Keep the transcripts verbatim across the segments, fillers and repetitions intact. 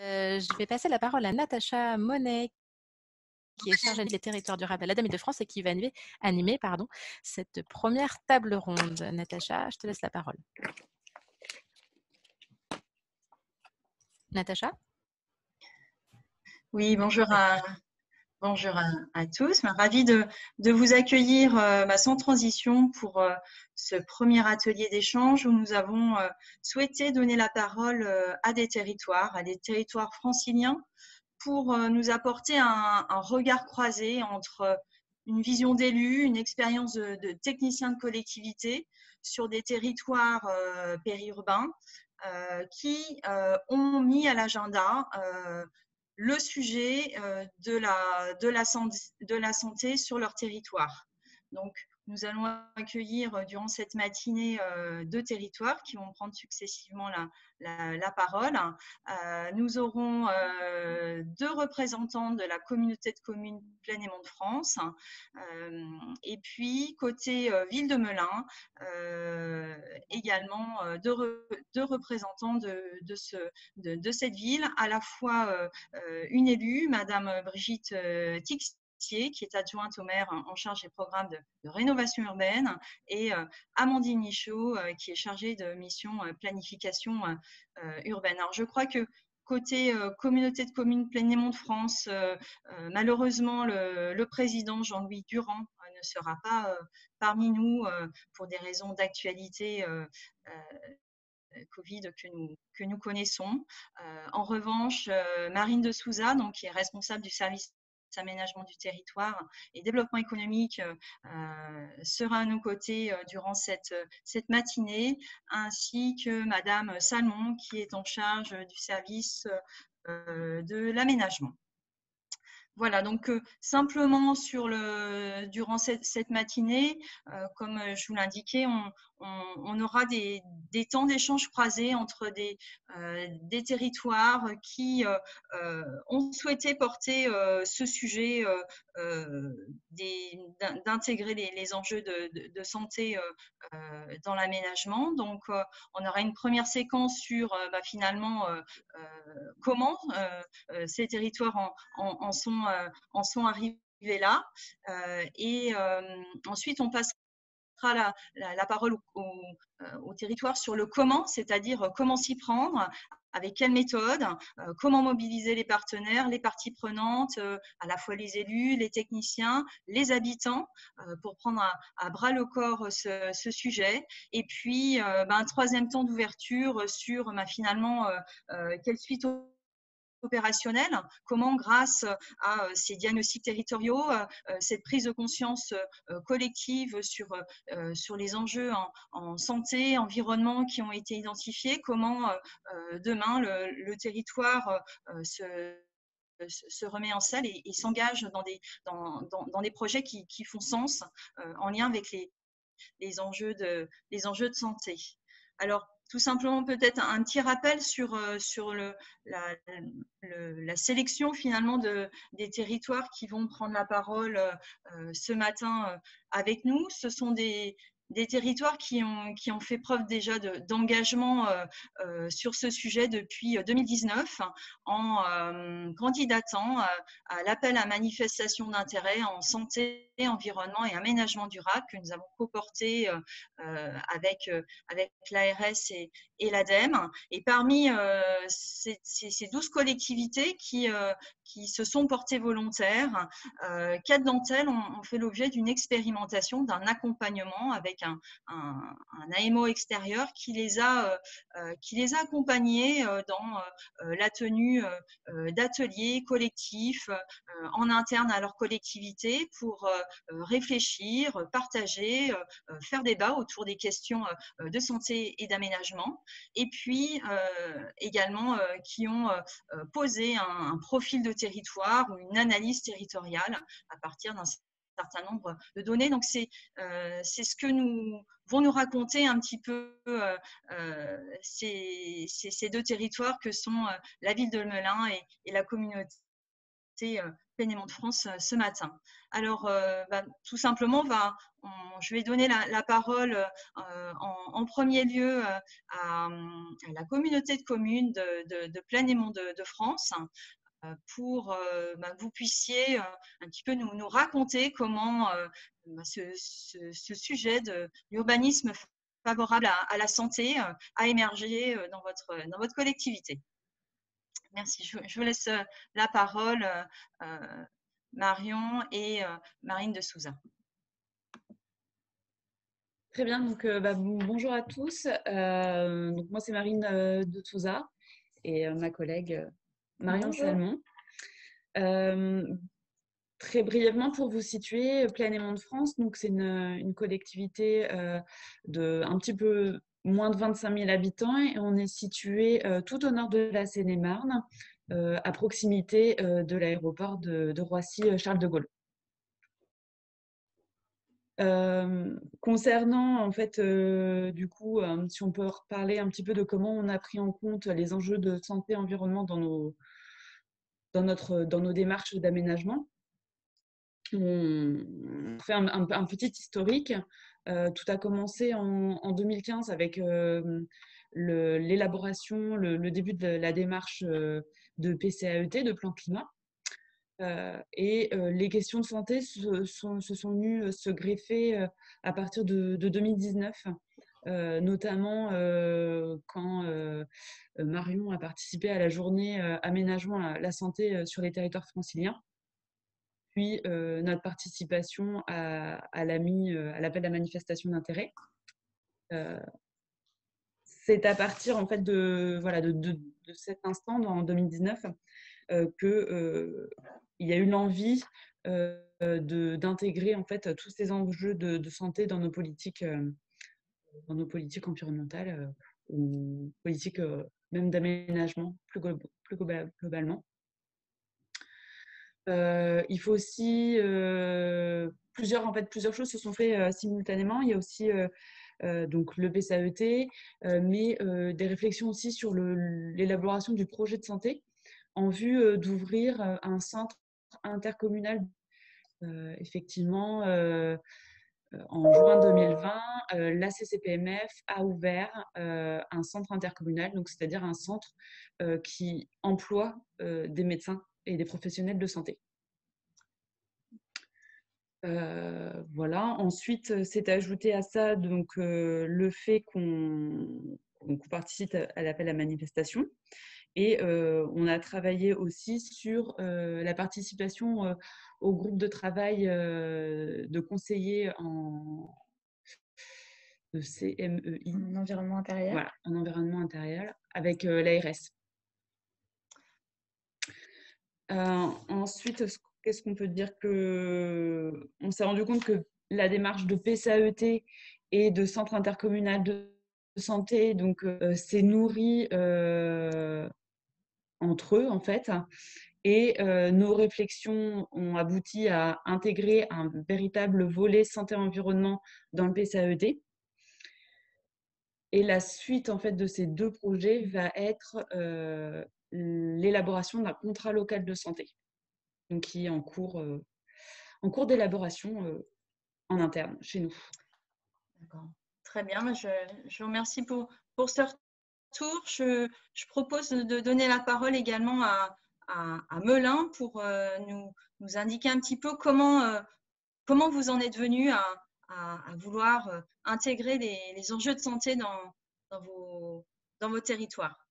Euh, je vais passer la parole à Natacha Monet, qui est chargée des territoires durables à l'A D E M E de France et qui va animer, animer pardon, cette première table ronde. Natacha, je te laisse la parole. Natacha? Oui, bonjour à, bonjour à, à tous. Ravie de, de vous accueillir euh, bah, sans transition pour euh, ce premier atelier d'échange où nous avons euh, souhaité donner la parole euh, à des territoires, à des territoires franciliens pour euh, nous apporter un, un regard croisé entre une vision d'élu, une expérience de, de technicien de collectivité sur des territoires euh, périurbains euh, qui euh, ont mis à l'agenda euh, le sujet euh, de, la, de, la santé, de la santé sur leur territoire. Donc, nous allons accueillir euh, durant cette matinée euh, deux territoires qui vont prendre successivement la, la, la parole. Euh, nous aurons euh, deux représentants de la communauté de communes Plaine et Mont de France. Euh, et puis, côté euh, Ville de Melun, euh, également euh, deux, re, deux représentants de, de, ce, de, de cette ville, à la fois euh, une élue, Madame Brigitte Tixier, qui est adjointe au maire en charge des programmes de, de rénovation urbaine, et euh, Amandine Michaud, euh, qui est chargée de mission euh, planification euh, urbaine. Alors, je crois que côté euh, communauté de communes Plaine et Mont de France, euh, euh, malheureusement, le, le président Jean-Louis Durand euh, ne sera pas euh, parmi nous euh, pour des raisons d'actualité euh, euh, Covid que nous, que nous connaissons. Euh, en revanche, euh, Marine de Souza, donc, qui est responsable du service aménagement du territoire et développement économique, euh, sera à nos côtés euh, durant cette, cette matinée, ainsi que Madame Salmon, qui est en charge du service euh, de l'aménagement. Voilà, donc euh, simplement sur le, durant cette, cette matinée, euh, comme je vous l'indiquais, on, on, on aura des, des temps d'échange croisés entre des, euh, des territoires qui euh, euh, ont souhaité porter euh, ce sujet euh, euh, d'intégrer les, les enjeux de, de, de santé euh, euh, dans l'aménagement. Donc, euh, on aura une première séquence sur euh, bah, finalement euh, euh, comment euh, ces territoires en, en, en sont euh, en sont arrivés là. Euh, et euh, ensuite, on passera la, la, la parole au, au, au territoire sur le comment, c'est-à-dire comment s'y prendre, avec quelle méthode, euh, comment mobiliser les partenaires, les parties prenantes, euh, à la fois les élus, les techniciens, les habitants, euh, pour prendre à, à bras le corps ce, ce sujet. Et puis, euh, ben, un troisième temps d'ouverture sur ben, finalement euh, euh, quelle suite au opérationnel, comment grâce à ces diagnostics territoriaux, cette prise de conscience collective sur, sur les enjeux en, en santé, environnement qui ont été identifiés, comment demain le, le territoire se se remet en selle et, et s'engage dans des, dans, dans, dans des projets qui, qui font sens euh, en lien avec les, les, enjeux de, les enjeux de santé. Alors, tout simplement peut-être un petit rappel sur, sur le, la, le, la sélection finalement de, des territoires qui vont prendre la parole euh, ce matin euh, avec nous. Ce sont des, des territoires qui ont, qui ont fait preuve déjà d'engagement de, euh, euh, sur ce sujet depuis deux mille dix-neuf en euh, candidatant à, à l'appel à manifestation d'intérêt en santé, environnement et aménagement durable que nous avons coporté euh, avec, euh, avec l'A R S et, et l'A D E M E. Et parmi euh, ces, ces, ces douze collectivités qui, euh, qui se sont portées volontaires, euh, quatre d'entre elles ont, ont fait l'objet d'une expérimentation, d'un accompagnement avec un, un, un A M O extérieur qui les a, euh, qui les a accompagnés euh, dans euh, la tenue euh, d'ateliers collectifs euh, en interne à leur collectivité pour euh, réfléchir, partager, euh, faire débat autour des questions euh, de santé et d'aménagement. Et puis euh, également euh, qui ont euh, posé un, un profil de territoire ou une analyse territoriale à partir d'un certain nombre de données. Donc, c'est euh, ce que nous vont nous raconter un petit peu euh, euh, ces, ces, ces deux territoires que sont euh, la ville de Melun et, et la communauté écouter euh, Pleinement de France euh, ce matin. Alors, euh, bah, tout simplement, bah, on, je vais donner la, la parole euh, en, en premier lieu euh, à, à la communauté de communes de, de, de Pleinement de, de France euh, pour euh, bah, que vous puissiez euh, un petit peu nous, nous raconter comment euh, bah, ce, ce, ce sujet de l'urbanisme favorable à, à la santé euh, a émergé euh, dans, votre, dans votre collectivité. Merci. Je, je vous laisse euh, la parole, euh, Marion et euh, Marine de Souza. Très bien, donc euh, bah, bonjour à tous. Euh, donc moi c'est Marine euh, de Souza et euh, ma collègue euh, Marion Bonjour. Salmon. Euh, très brièvement pour vous situer, Pleinement de France, donc c'est une, une collectivité euh, de un petit peu moins de vingt-cinq mille habitants et on est situé euh, tout au nord de la Seine-et-Marne, euh, à proximité euh, de l'aéroport de, de Roissy-Charles de Gaulle. Euh, concernant, en fait, euh, du coup, euh, si on peut reparler un petit peu de comment on a pris en compte les enjeux de santé et environnement dans nos, dans notre, dans nos démarches d'aménagement, on fait un, un, un petit historique. Euh, tout a commencé en, en deux mille quinze avec euh, l'élaboration, le, le, le début de la démarche euh, de P C A E T, de plan climat. Euh, et euh, les questions de santé se sont, se sont venues se greffer euh, à partir de, de deux mille dix-neuf, euh, notamment euh, quand euh, Marion a participé à la journée euh, aménagement à la santé sur les territoires franciliens, puis euh, notre participation à, à l'AMI, à l'appel à manifestation d'intérêt. Euh, c'est à partir en fait de, voilà, de, de, de cet instant, en deux mille dix-neuf, euh, que euh, il y a eu l'envie euh, d'intégrer en fait tous ces enjeux de, de santé dans nos politiques, euh, dans nos politiques environnementales euh, ou politiques euh, même d'aménagement plus, plus globalement. Euh, il faut aussi euh, plusieurs en fait plusieurs choses se sont faites euh, simultanément. Il y a aussi euh, euh, donc le P C A E T, euh, mais euh, des réflexions aussi sur l'élaboration du projet de santé en vue euh, d'ouvrir euh, un centre intercommunal. Euh, effectivement, euh, en juin deux mille vingt, euh, la C C P M F a ouvert euh, un centre intercommunal, donc c'est-à-dire un centre euh, qui emploie euh, des médecins et des professionnels de santé. Euh, voilà. Ensuite, c'est ajouté à ça donc euh, le fait qu'on qu participe à l'appel à manifestation. Et euh, on a travaillé aussi sur euh, la participation euh, au groupe de travail euh, de conseillers en de C M E I. En environnement intérieur. Voilà, en environnement intérieur, avec euh, l'A R S. Euh, ensuite, qu'est-ce qu'on peut dire que on s'est rendu compte que la démarche de P C A E T et de centre intercommunal de santé donc euh, s'est nourrie euh, entre eux en fait, et euh, nos réflexions ont abouti à intégrer un véritable volet santé-environnement dans le P C A E T. Et la suite en fait de ces deux projets va être euh, l'élaboration d'un contrat local de santé, donc qui est en cours, euh, en cours d'élaboration euh, en interne chez nous. D'accord. Très bien. Je, je vous remercie pour, pour ce retour. Je, je propose de donner la parole également à, à, à Melun pour euh, nous, nous indiquer un petit peu comment, euh, comment vous en êtes venu à, à, à vouloir euh, intégrer les, les enjeux de santé dans, dans, vos, dans vos territoires.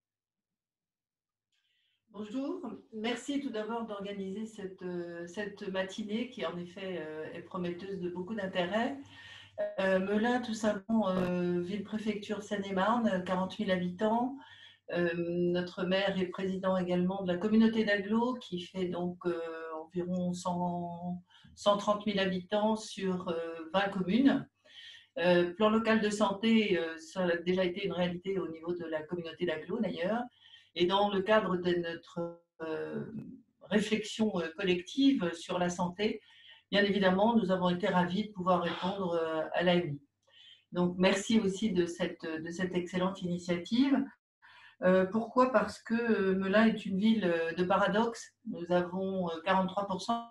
Bonjour, merci tout d'abord d'organiser cette, cette matinée qui en effet est prometteuse de beaucoup d'intérêt. Euh, Melun, tout simplement, euh, ville-préfecture Seine-et-Marne, quarante mille habitants. Euh, notre maire est président également de la communauté d'agglo qui fait donc euh, environ cent, cent trente mille habitants sur euh, vingt communes. Euh, plan local de santé, euh, ça a déjà été une réalité au niveau de la communauté d'agglo d'ailleurs. Et dans le cadre de notre euh, réflexion euh, collective sur la santé, bien évidemment, nous avons été ravis de pouvoir répondre euh, à l'A M I. Donc, merci aussi de cette, de cette excellente initiative. Euh, pourquoi? Parce que Melun est une ville de paradoxes. Nous avons quarante-trois pour cent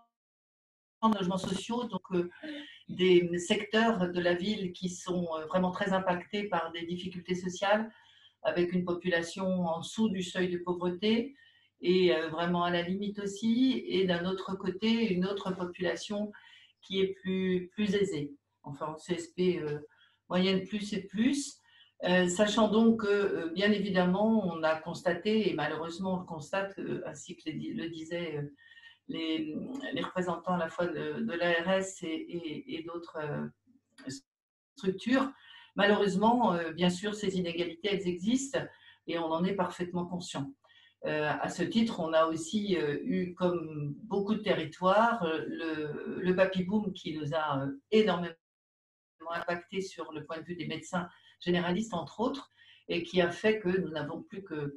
de logements sociaux, donc euh, des secteurs de la ville qui sont vraiment très impactés par des difficultés sociales, avec une population en dessous du seuil de pauvreté et euh, vraiment à la limite aussi, et d'un autre côté, une autre population qui est plus, plus aisée, enfin en C S P euh, moyenne plus et plus. Euh, sachant donc que, euh, bien évidemment, on a constaté, et malheureusement on le constate, euh, ainsi que le disait euh, les, les représentants à la fois de, de l'A R S et, et, et d'autres euh, structures, malheureusement, euh, bien sûr, ces inégalités, elles existent et on en est parfaitement conscient. Euh, à ce titre, on a aussi euh, eu, comme beaucoup de territoires, euh, le, le baby-boom qui nous a euh, énormément impacté sur le point de vue des médecins généralistes, entre autres, et qui a fait que nous n'avons plus que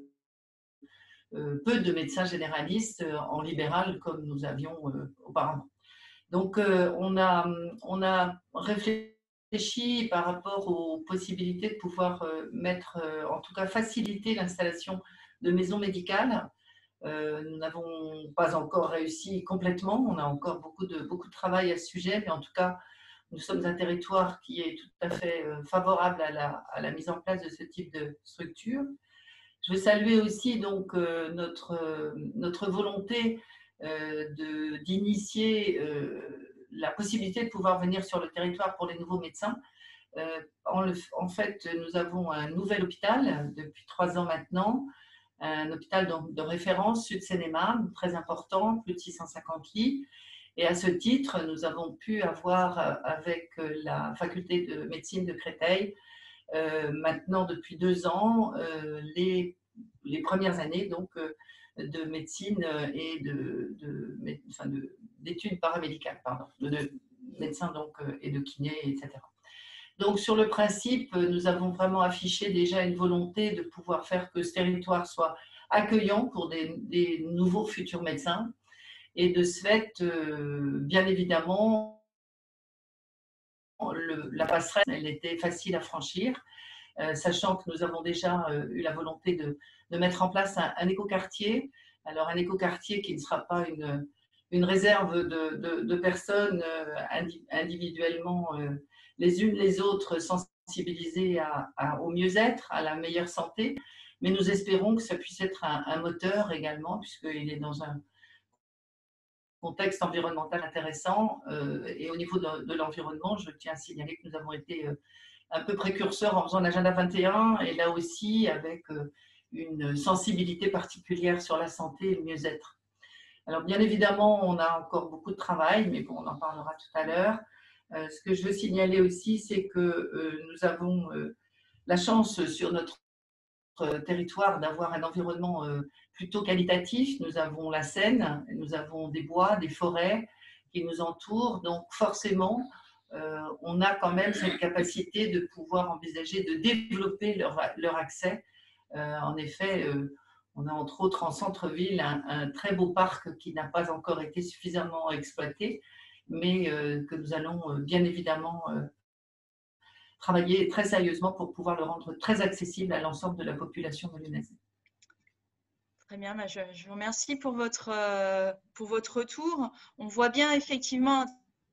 euh, peu de médecins généralistes euh, en libéral comme nous avions euh, auparavant. Donc, euh, on, a, on a réfléchi par rapport aux possibilités de pouvoir euh, mettre, euh, en tout cas faciliter l'installation de maisons médicales. Euh, nous n'avons pas encore réussi complètement, on a encore beaucoup de, beaucoup de travail à ce sujet, mais en tout cas, nous sommes un territoire qui est tout à fait euh, favorable à la, à la mise en place de ce type de structure. Je veux saluer aussi donc, euh, notre, euh, notre volonté euh, de, d'initier euh, la possibilité de pouvoir venir sur le territoire pour les nouveaux médecins. Euh, en, le, en fait, nous avons un nouvel hôpital depuis trois ans maintenant, un hôpital donc, de référence Sud-Seine-et-Marne, très important, plus de six cent cinquante lits. Et à ce titre, nous avons pu avoir avec la faculté de médecine de Créteil, euh, maintenant depuis deux ans, euh, les, les premières années donc, euh, de médecine et de, de, enfin de, d'études paramédicales, pardon, de, de médecins donc, et de kiné, et cetera. Donc, sur le principe, nous avons vraiment affiché déjà une volonté de pouvoir faire que ce territoire soit accueillant pour des, des nouveaux futurs médecins. Et de ce fait, euh, bien évidemment, le, la passerelle, elle était facile à franchir, euh, sachant que nous avons déjà euh, eu la volonté de, de mettre en place un, un écoquartier. Alors, un écoquartier qui ne sera pas une, une réserve de, de, de personnes euh, individuellement euh, les unes les autres sensibilisées à, à, au mieux-être, à la meilleure santé, mais nous espérons que ça puisse être un, un moteur également, puisqu'il est dans un contexte environnemental intéressant. Euh, et au niveau de, de l'environnement, je tiens à signaler que nous avons été euh, un peu précurseurs en faisant l'agenda vingt et un, et là aussi avec euh, une sensibilité particulière sur la santé et le mieux-être. Alors bien évidemment, on a encore beaucoup de travail, mais bon, on en parlera tout à l'heure. Euh, ce que je veux signaler aussi, c'est que euh, nous avons euh, la chance sur notre territoire d'avoir un environnement euh, plutôt qualitatif. Nous avons la Seine, nous avons des bois, des forêts qui nous entourent, donc forcément, euh, on a quand même cette capacité de pouvoir envisager de développer leur, leur accès. Euh, en effet, euh, on a entre autres en centre-ville un, un très beau parc qui n'a pas encore été suffisamment exploité, mais euh, que nous allons euh, bien évidemment euh, travailler très sérieusement pour pouvoir le rendre très accessible à l'ensemble de la population melunaise. Très bien, je, je vous remercie pour votre, euh, pour votre retour. On voit bien effectivement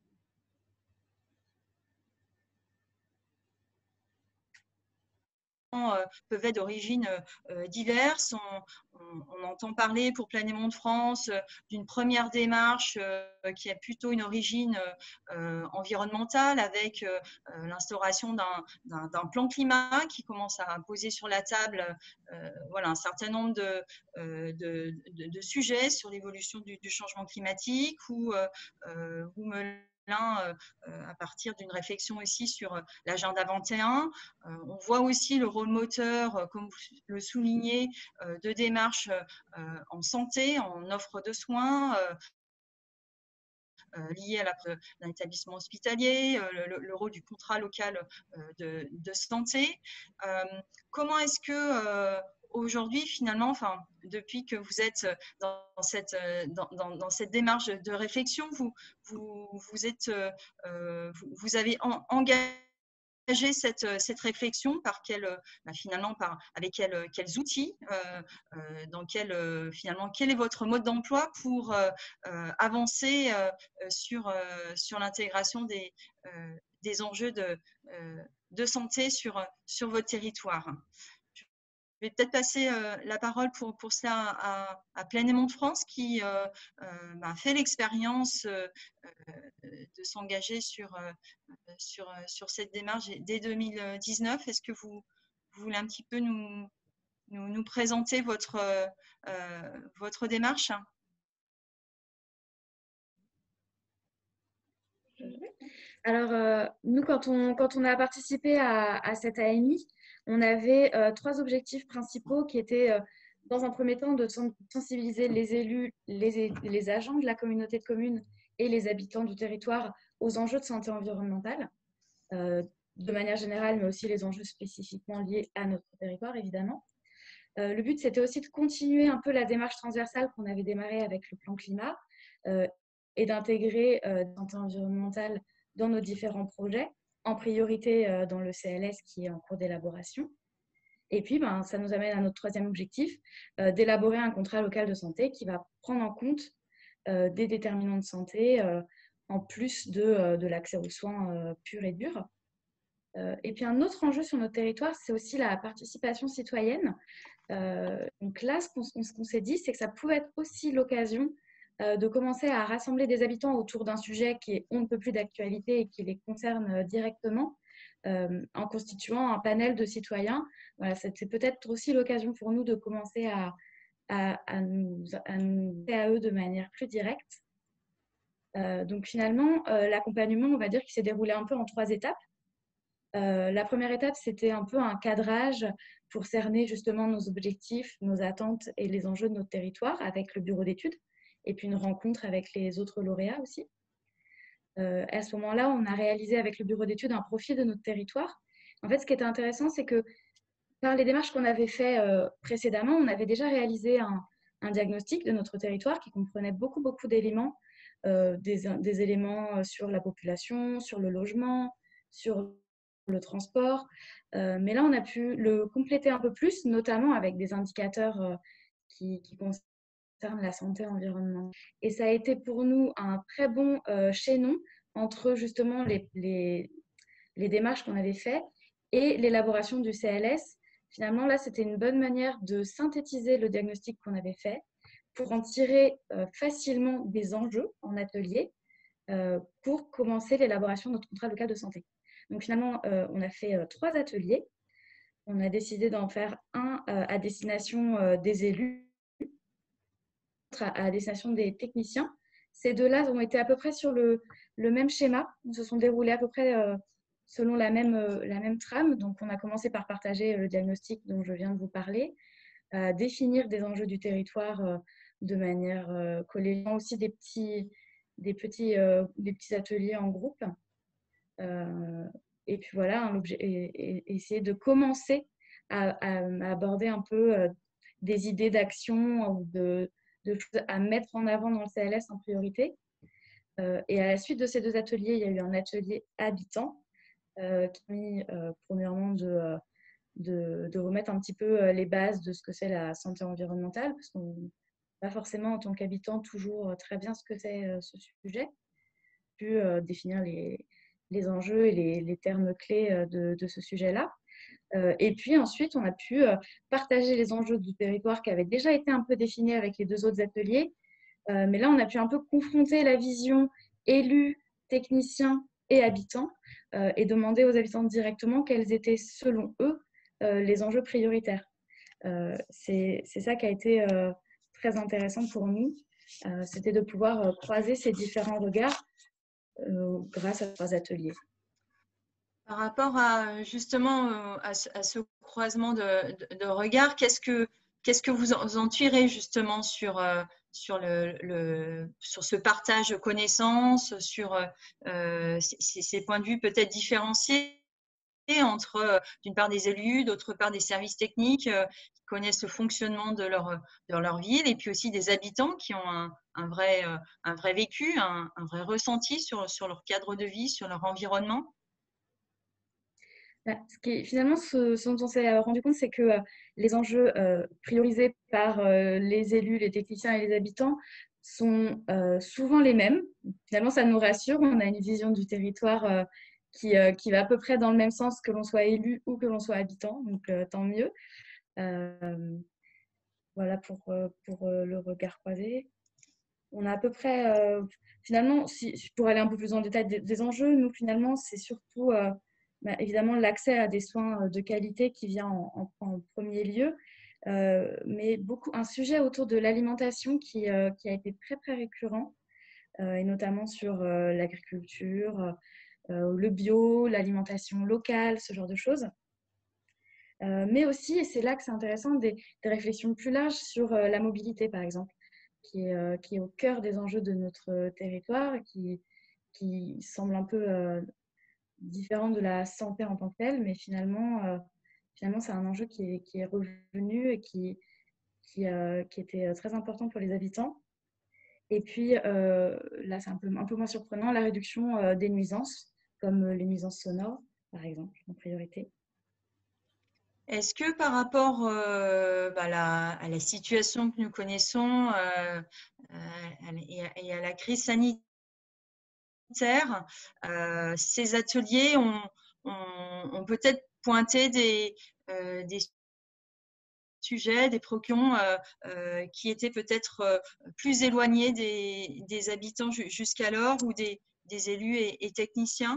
peuvent être d'origine euh, diverses. On, on, on entend parler pour Planémont de France euh, d'une première démarche euh, qui a plutôt une origine euh, environnementale avec euh, l'instauration d'un plan climat qui commence à poser sur la table euh, voilà, un certain nombre de, euh, de, de, de sujets sur l'évolution du, du changement climatique ou, euh, ou me Euh, à partir d'une réflexion aussi sur l'agenda vingt et un. Euh, on voit aussi le rôle moteur, euh, comme vous le soulignez, euh, de démarches euh, en santé, en offre de soins, euh, euh, liées à un établissement hospitalier, euh, le, le rôle du contrat local euh, de, de santé. Euh, comment est-ce que euh, aujourd'hui, finalement, enfin, depuis que vous êtes dans cette, dans, dans, dans cette démarche de réflexion, vous, vous, vous, êtes, euh, vous, vous avez en, engagé Cette, cette réflexion par quel, bah finalement par avec quel, quels outils, euh, euh, dans quel euh, finalement quel est votre mode d'emploi pour euh, euh, avancer euh, sur euh, sur l'intégration des euh, des enjeux de euh, de santé sur sur votre territoire. Je vais peut-être passer euh, la parole pour, pour cela à, à Plein Aimant de France qui euh, euh, bah, fait l'expérience euh, de s'engager sur, euh, sur, sur cette démarche dès deux mille dix-neuf. Est-ce que vous, vous voulez un petit peu nous, nous, nous présenter votre, euh, votre démarche? Alors, euh, nous, quand on, quand on a participé à, à cette A M I, on avait euh, trois objectifs principaux qui étaient, euh, dans un premier temps, de sensibiliser les élus, les, les agents de la communauté de communes et les habitants du territoire aux enjeux de santé environnementale, euh, de manière générale, mais aussi les enjeux spécifiquement liés à notre territoire, évidemment. Euh, le but, c'était aussi de continuer un peu la démarche transversale qu'on avait démarrée avec le plan climat euh, et d'intégrer euh, la santé environnementale dans nos différents projets, en priorité euh, dans le C L S qui est en cours d'élaboration. Et puis, ben, ça nous amène à notre troisième objectif, euh, d'élaborer un contrat local de santé qui va prendre en compte euh, des déterminants de santé euh, en plus de, euh, de l'accès aux soins euh, purs et durs. Euh, et puis, un autre enjeu sur notre territoire, c'est aussi la participation citoyenne. Euh, donc là, ce qu'on, ce qu'on s'est dit, c'est que ça pouvait être aussi l'occasion euh, de commencer à rassembler des habitants autour d'un sujet qui est on ne peut plus d'actualité et qui les concerne euh, directement, euh, en constituant un panel de citoyens. Voilà, c'est, c'est peut-être aussi l'occasion pour nous de commencer à, à, à nous à nous à eux de manière plus directe. Euh, donc finalement, euh, l'accompagnement, on va dire qu'il s'est déroulé un peu en trois étapes. Euh, la première étape, c'était un peu un cadrage pour cerner justement nos objectifs, nos attentes et les enjeux de notre territoire avec le bureau d'études, et puis une rencontre avec les autres lauréats aussi. Euh, à ce moment-là, on a réalisé avec le bureau d'études un profil de notre territoire. En fait, ce qui était intéressant, c'est que par les démarches qu'on avait faites euh, précédemment, on avait déjà réalisé un, un diagnostic de notre territoire qui comprenait beaucoup, beaucoup d'éléments, euh, des, des éléments sur la population, sur le logement, sur le transport. Euh, mais là, on a pu le compléter un peu plus, notamment avec des indicateurs euh, qui, qui concernent la santé environnementale. Et ça a été pour nous un très bon euh, chaînon entre justement les, les, les démarches qu'on avait faites et l'élaboration du C L S. Finalement, là, c'était une bonne manière de synthétiser le diagnostic qu'on avait fait pour en tirer euh, facilement des enjeux en atelier euh, pour commencer l'élaboration de notre contrat local de santé. Donc finalement, euh, on a fait euh, trois ateliers. On a décidé d'en faire un euh, à destination euh, des élus, à, à destination des techniciens. Ces deux-là ont été à peu près sur le, le même schéma. Ils se sont déroulés à peu près euh, selon la même, euh, la même trame. Donc on a commencé par partager le diagnostic dont je viens de vous parler, euh, définir des enjeux du territoire euh, de manière euh, collégiale, aussi des petits, des, petits, euh, des petits ateliers en groupe. Euh, et puis voilà, hein, l'objet, et, et essayer de commencer à, à, à aborder un peu euh, des idées d'action ou de, de choses à mettre en avant dans le C L S en priorité. Euh, et à la suite de ces deux ateliers, il y a eu un atelier habitant euh, qui a mis euh, premièrement de, de, de remettre un petit peu les bases de ce que c'est la santé environnementale, parce qu'on n'a pas forcément en tant qu'habitant toujours très bien ce que c'est euh, ce sujet, puis euh, définir les les enjeux et les, les termes clés de, de ce sujet-là. Euh, et puis ensuite, on a pu euh, partager les enjeux du territoire qui avaient déjà été un peu définis avec les deux autres ateliers. Euh, mais là, on a pu un peu confronter la vision élus, techniciens et habitants euh, et demander aux habitants directement quels étaient, selon eux, euh, les enjeux prioritaires. Euh, c'est, c'est ça qui a été euh, très intéressant pour nous. Euh, c'était de pouvoir euh, croiser ces différents regards Euh, grâce à trois ateliers. Par rapport à justement euh, à, ce, à ce croisement de, de, de regards, qu'est-ce que, qu'est-ce que vous en, en tirez justement sur, euh, sur, le, le, sur ce partage de connaissances, sur euh, ces, ces points de vue peut-être différenciés entre, euh, d'une part, des élus, d'autre part, des services techniques euh, qui connaissent le fonctionnement de leur, de leur ville, et puis aussi des habitants qui ont un, un, vrai, euh, un vrai vécu, un, un vrai ressenti sur, sur leur cadre de vie, sur leur environnement? Bah, ce qui est, finalement, ce, ce dont on s'est rendu compte, c'est que euh, les enjeux euh, priorisés par euh, les élus, les techniciens et les habitants sont euh, souvent les mêmes. Finalement, ça nous rassure. On a une vision du territoire euh, qui, euh, qui va à peu près dans le même sens que l'on soit élu ou que l'on soit habitant. Donc, euh, tant mieux. Euh, voilà pour, euh, pour euh, le regard croisé. On a à peu près, euh, finalement, si, pour aller un peu plus en détail des, des enjeux, nous, finalement, c'est surtout, euh, bah, évidemment, l'accès à des soins de qualité qui vient en, en, en premier lieu, euh, mais beaucoup, un sujet autour de l'alimentation qui, euh, qui a été très, très récurrent, euh, et notamment sur euh, l'agriculture, euh, le bio, l'alimentation locale, ce genre de choses. Euh, mais aussi, et c'est là que c'est intéressant, des, des réflexions plus larges sur euh, la mobilité, par exemple, qui est, euh, qui est au cœur des enjeux de notre territoire, qui, qui semble un peu euh, différent de la santé en tant que telle, mais finalement, euh, finalement c'est un enjeu qui est, qui est revenu et qui, qui, euh, qui était très important pour les habitants. Et puis, euh, là, c'est un peu, un peu moins surprenant, la réduction euh, des nuisances, comme les nuisances sonores, par exemple, en priorité. Est-ce que par rapport euh, bah, la, à la situation que nous connaissons euh, euh, et, à, et à la crise sanitaire, euh, ces ateliers ont, ont, ont peut-être pointé des, euh, des sujets, des préoccupations euh, euh, qui étaient peut-être euh, plus éloignés des, des habitants jusqu'alors ou des, des élus et, et techniciens?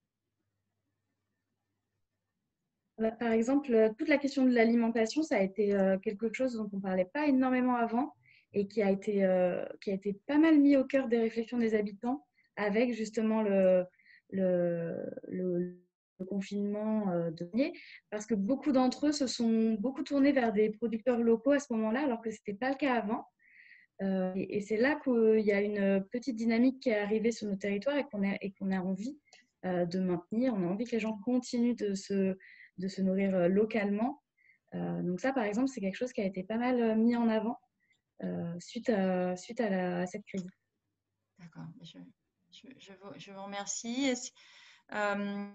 Par exemple, toute la question de l'alimentation, ça a été quelque chose dont on ne parlait pas énormément avant et qui a, été, qui a été pas mal mis au cœur des réflexions des habitants avec justement le, le, le, le confinement dernier, parce que beaucoup d'entre eux se sont beaucoup tournés vers des producteurs locaux à ce moment-là, alors que ce n'était pas le cas avant. Euh, et et c'est là qu'il y a une petite dynamique qui est arrivée sur nos territoires et qu'on a, et qu'on a envie euh, de maintenir. On a envie que les gens continuent de se, de se nourrir localement. Euh, donc ça, par exemple, c'est quelque chose qui a été pas mal mis en avant euh, suite, à, suite à, la, à cette crise. D'accord, je, je, je, vous, je vous remercie. Euh,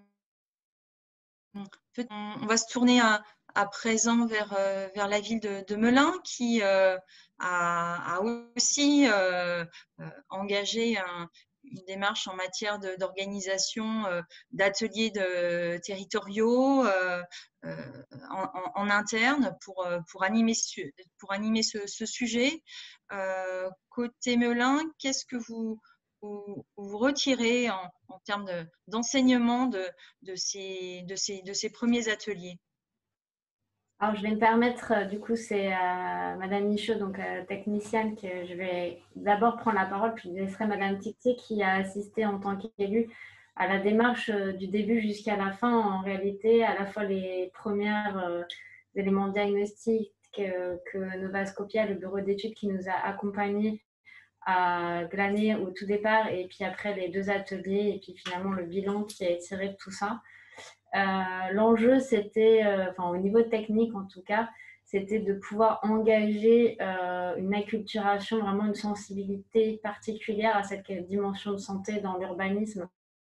on va se tourner à, à présent vers, euh, vers la ville de, de Melun qui euh, a, a aussi euh, engagé un, une démarche en matière d'organisation euh, d'ateliers de, territoriaux euh, euh, en, en, en interne pour, pour animer ce, pour animer ce, ce sujet. Euh, côté Melun, qu'est-ce que vous, vous, vous retirez en, en termes d'enseignement de, de, de, ces, de, ces, de ces premiers ateliers? Alors, je vais me permettre, euh, du coup, c'est euh, Madame Michaud, donc euh, technicienne, que je vais d'abord prendre la parole, puis je laisserai Madame Tictier qui a assisté en tant qu'élue à la démarche euh, du début jusqu'à la fin. En réalité, à la fois les premiers euh, éléments diagnostiques euh, que Novascopia, le bureau d'études qui nous a accompagnés, à glaner au tout départ, et puis après les deux ateliers, et puis finalement le bilan qui est tiré de tout ça. Euh, l'enjeu, c'était, euh, enfin, au niveau technique en tout cas, c'était de pouvoir engager euh, une acculturation, vraiment une sensibilité particulière à cette dimension de santé dans l'urbanisme.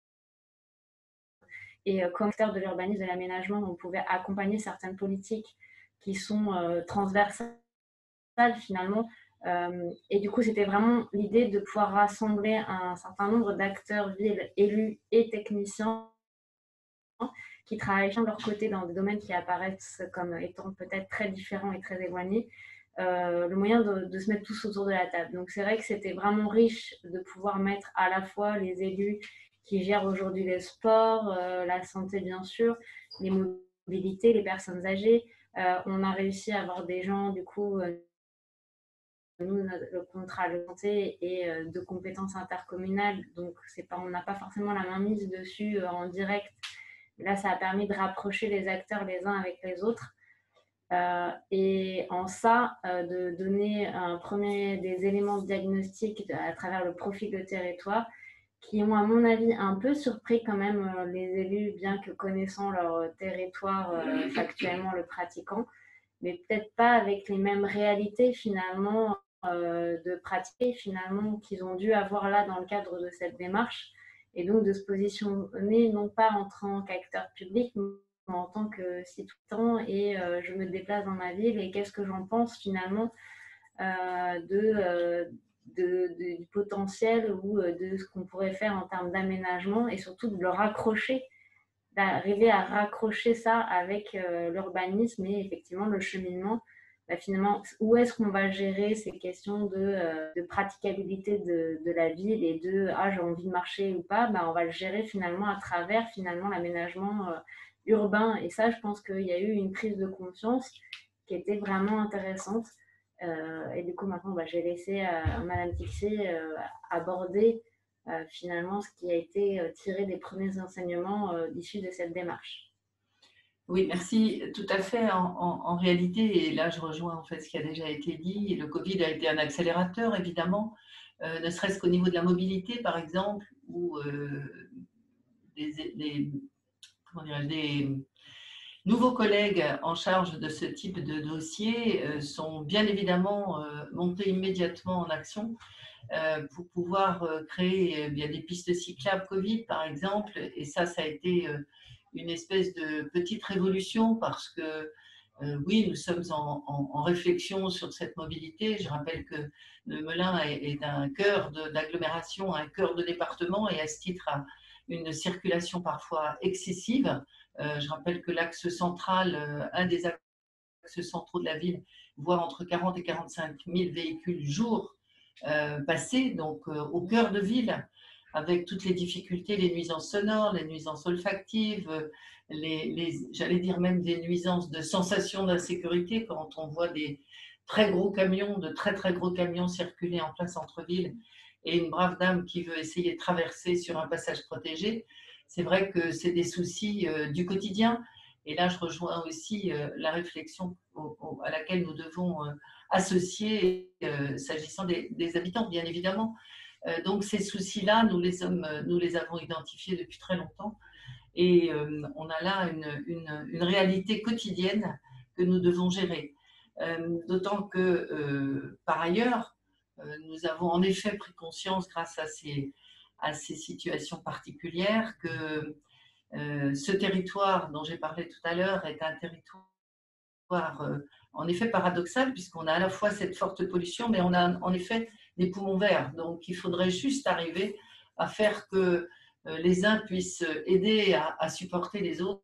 Et euh, comme acteur de l'urbanisme et de l'aménagement, on pouvait accompagner certaines politiques qui sont euh, transversales finalement. Euh, et du coup, c'était vraiment l'idée de pouvoir rassembler un certain nombre d'acteurs, villes, élus et techniciens qui travaillent chacun de leur côté dans des domaines qui apparaissent comme étant peut-être très différents et très éloignés, euh, le moyen de, de se mettre tous autour de la table. Donc c'est vrai que c'était vraiment riche de pouvoir mettre à la fois les élus qui gèrent aujourd'hui les sports, euh, la santé bien sûr, les mobilités, les personnes âgées. Euh, on a réussi à avoir des gens, du coup, euh, nous, le contrat de santé est euh, de compétences intercommunales, donc c'est pas, on n'a pas forcément la main mise dessus euh, en direct. Là, ça a permis de rapprocher les acteurs les uns avec les autres. Euh, et en ça, euh, de donner un premier, des éléments de diagnostic à travers le profil de territoire qui ont, à mon avis, un peu surpris quand même euh, les élus, bien que connaissant leur territoire euh, factuellement, le pratiquant, mais peut-être pas avec les mêmes réalités finalement euh, de pratiquer finalement qu'ils ont dû avoir là dans le cadre de cette démarche. Et donc de se positionner non pas en tant qu'acteur public, en tant que citoyen et euh, je me déplace dans ma ville et qu'est-ce que j'en pense finalement euh, de, euh, de, de, du potentiel ou euh, de ce qu'on pourrait faire en termes d'aménagement et surtout de le raccrocher, d'arriver à raccrocher ça avec euh, l'urbanisme et effectivement le cheminement. Bah, finalement, où est-ce qu'on va gérer ces questions de, euh, de praticabilité de, de la ville et de « ah, j'ai envie de marcher ou pas bah, », on va le gérer finalement à travers finalement l'aménagement euh, urbain. Et ça, je pense qu'il y a eu une prise de conscience qui était vraiment intéressante. Euh, et du coup, maintenant, bah, j'ai laissé euh, Madame Tixier euh, aborder euh, finalement ce qui a été euh, tiré des premiers enseignements euh, issus de cette démarche. Oui, merci. Tout à fait. En, en, en réalité, et là, je rejoins en fait ce qui a déjà été dit. Le Covid a été un accélérateur, évidemment, euh, ne serait-ce qu'au niveau de la mobilité, par exemple, où euh, des, des, comment dirais-je, des nouveaux collègues en charge de ce type de dossier euh, sont bien évidemment euh, montés immédiatement en action euh, pour pouvoir euh, créer euh, bien des pistes cyclables Covid, par exemple. Et ça, ça a été euh, une espèce de petite révolution parce que euh, oui, nous sommes en, en, en réflexion sur cette mobilité. Je rappelle que le Melun est, est un cœur d'agglomération, un cœur de département et à ce titre a une circulation parfois excessive. Euh, je rappelle que l'axe central, euh, un des axes centraux de la ville, voit entre quarante et quarante-cinq mille véhicules jour euh, passés, donc euh, au cœur de ville, avec toutes les difficultés, les nuisances sonores, les nuisances olfactives, les, les, j'allais dire même des nuisances de sensation d'insécurité quand on voit des très gros camions, de très très gros camions circuler en plein centre-ville et une brave dame qui veut essayer de traverser sur un passage protégé. C'est vrai que c'est des soucis euh, du quotidien. Et là, je rejoins aussi euh, la réflexion au, au, à laquelle nous devons euh, associer, euh, s'agissant des, des habitants, bien évidemment. Euh, donc, ces soucis-là, nous les, hommes, nous les avons identifiés depuis très longtemps. Et euh, on a là une, une, une réalité quotidienne que nous devons gérer. Euh, D'autant que, euh, par ailleurs, euh, nous avons en effet pris conscience, grâce à ces, à ces situations particulières, que euh, ce territoire dont j'ai parlé tout à l'heure est un territoire euh, en effet paradoxal, puisqu'on a à la fois cette forte pollution, mais on a en effet des poumons verts. Donc il faudrait juste arriver à faire que euh, les uns puissent aider à, à supporter les autres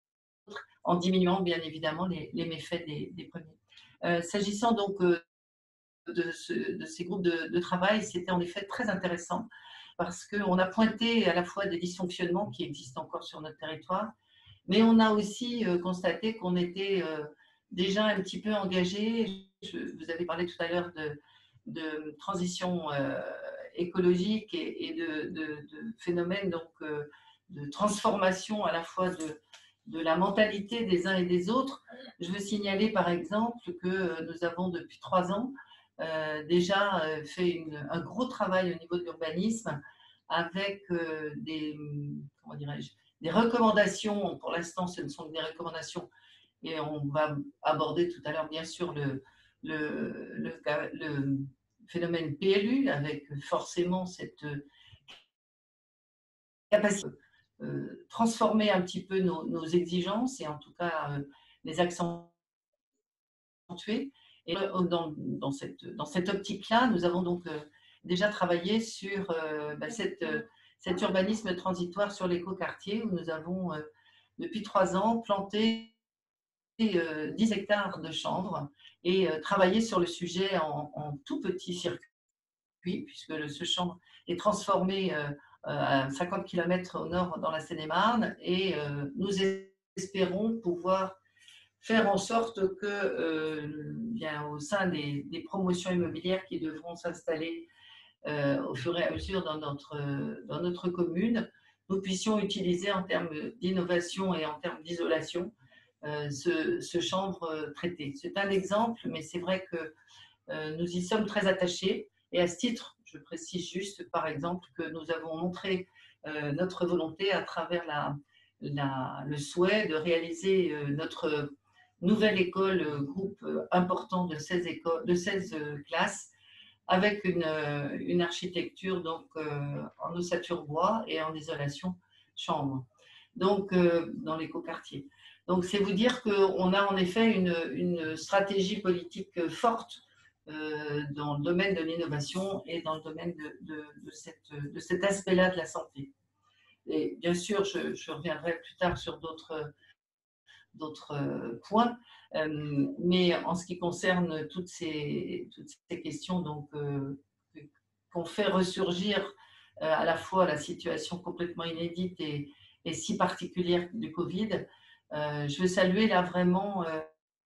en diminuant bien évidemment les, les méfaits des, des premiers. Euh, S'agissant donc euh, de, ce, de ces groupes de, de travail, c'était en effet très intéressant parce qu'on a pointé à la fois des dysfonctionnements qui existent encore sur notre territoire, mais on a aussi euh, constaté qu'on était euh, déjà un petit peu engagé. Je, vous avez parlé tout à l'heure de, de transition euh, écologique et, et de, de, de phénomènes donc, euh, de transformation à la fois de, de la mentalité des uns et des autres. Je veux signaler par exemple que nous avons depuis trois ans euh, déjà fait une, un gros travail au niveau de l'urbanisme avec euh, des, comment dirais-je, des recommandations. Pour l'instant, ce ne sont que des recommandations et on va aborder tout à l'heure bien sûr le, le, le, le phénomène P L U avec forcément cette capacité de euh, transformer un petit peu nos, nos exigences et en tout cas euh, les accentuer. Et dans, dans, cette, dans cette optique-là, nous avons donc euh, déjà travaillé sur euh, bah, cette, euh, cet urbanisme transitoire sur l'écoquartier où nous avons, euh, depuis trois ans, planté euh, dix hectares de chanvre et euh, travaillé sur le sujet en, en tout petit circuit, puisque le, ce chanvre est transformé euh, à cinquante kilomètres au nord dans la Seine-et-Marne et euh, nous espérons pouvoir faire en sorte que, euh, bien, au sein des, des promotions immobilières qui devront s'installer euh, au fur et à mesure dans notre, dans notre commune, nous puissions utiliser en termes d'innovation et en termes d'isolation euh, ce, ce chanvre traité. C'est un exemple, mais c'est vrai que euh, nous y sommes très attachés. Et à ce titre, je précise juste, par exemple, que nous avons montré euh, notre volonté à travers la, la, le souhait de réaliser euh, notre nouvelle école, euh, groupe euh, important de seize, écoles, de seize euh, classes, avec une, euh, une architecture donc, euh, en ossature bois et en isolation chambre, donc euh, dans l'écoquartier. Donc, c'est vous dire qu'on a en effet une, une stratégie politique forte euh, dans le domaine de l'innovation et dans le domaine de, de, de, cette, de cet aspect-là de la santé. Et bien sûr, je, je reviendrai plus tard sur d'autres d'autres points, euh, mais en ce qui concerne toutes ces, toutes ces questions donc, euh, qu'on fait ressurgir euh, à la fois la situation complètement inédite et, et si particulière du Covid, euh, je veux saluer là vraiment euh,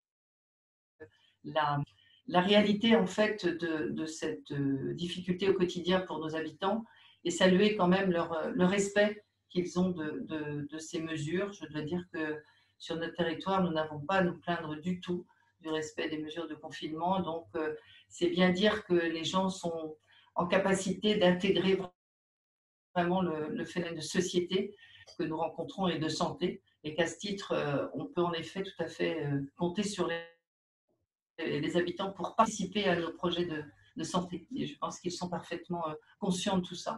la, la réalité en fait de, de cette difficulté au quotidien pour nos habitants et saluer quand même leur, le respect qu'ils ont de, de, de ces mesures. Je dois dire que sur notre territoire, nous n'avons pas à nous plaindre du tout du respect des mesures de confinement. Donc, euh, c'est bien dire que les gens sont en capacité d'intégrer vraiment le, le phénomène de société que nous rencontrons et de santé. Et qu'à ce titre, euh, on peut en effet tout à fait euh, compter sur les, les habitants pour participer à nos projets de, de santé. Et je pense qu'ils sont parfaitement euh, conscients de tout ça.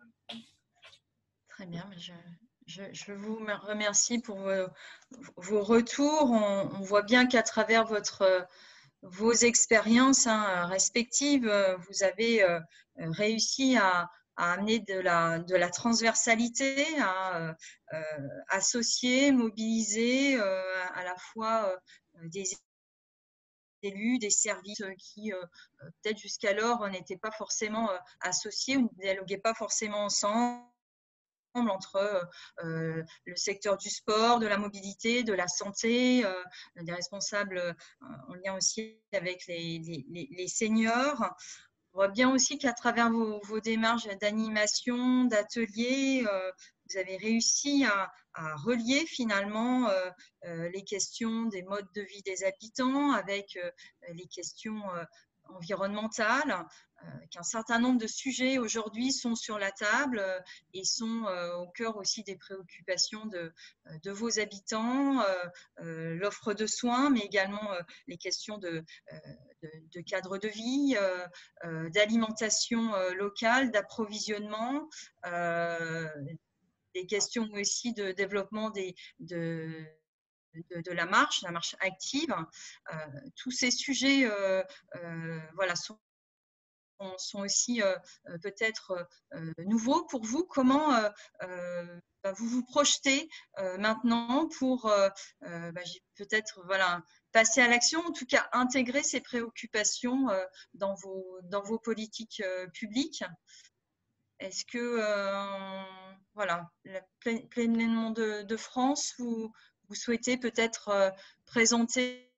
Très bien, mais je... Je, je vous remercie pour vos, vos retours. On, on voit bien qu'à travers votre, vos expériences hein, respectives, vous avez euh, réussi à, à amener de la, de la transversalité, à euh, associer, mobiliser euh, à la fois euh, des élus, des services qui euh, peut-être jusqu'alors n'étaient pas forcément euh, associés ou ne dialoguaient pas forcément ensemble, entre euh, le secteur du sport, de la mobilité, de la santé, euh, des responsables euh, en lien aussi avec les, les, les seniors. On voit bien aussi qu'à travers vos, vos démarches d'animation, d'ateliers, euh, vous avez réussi à, à relier finalement euh, euh, les questions des modes de vie des habitants avec euh, les questions euh, environnementales, euh, qu'un certain nombre de sujets aujourd'hui sont sur la table euh, et sont euh, au cœur aussi des préoccupations de, de vos habitants, euh, euh, l'offre de soins, mais également euh, les questions de, euh, de, de cadre de vie, euh, euh, d'alimentation euh, locale, d'approvisionnement, euh, des questions aussi de développement des, de, de, de la marche, la marche active. Euh, tous ces sujets euh, euh, voilà, sont sont aussi euh, peut-être euh, nouveaux pour vous. Comment euh, euh, bah, vous vous projetez euh, maintenant pour euh, euh, bah, peut-être voilà, passer à l'action, en tout cas intégrer ces préoccupations euh, dans, vos, dans vos politiques euh, publiques? Est-ce que, euh, voilà, pleinement de, de France, vous, vous souhaitez peut-être euh, présenter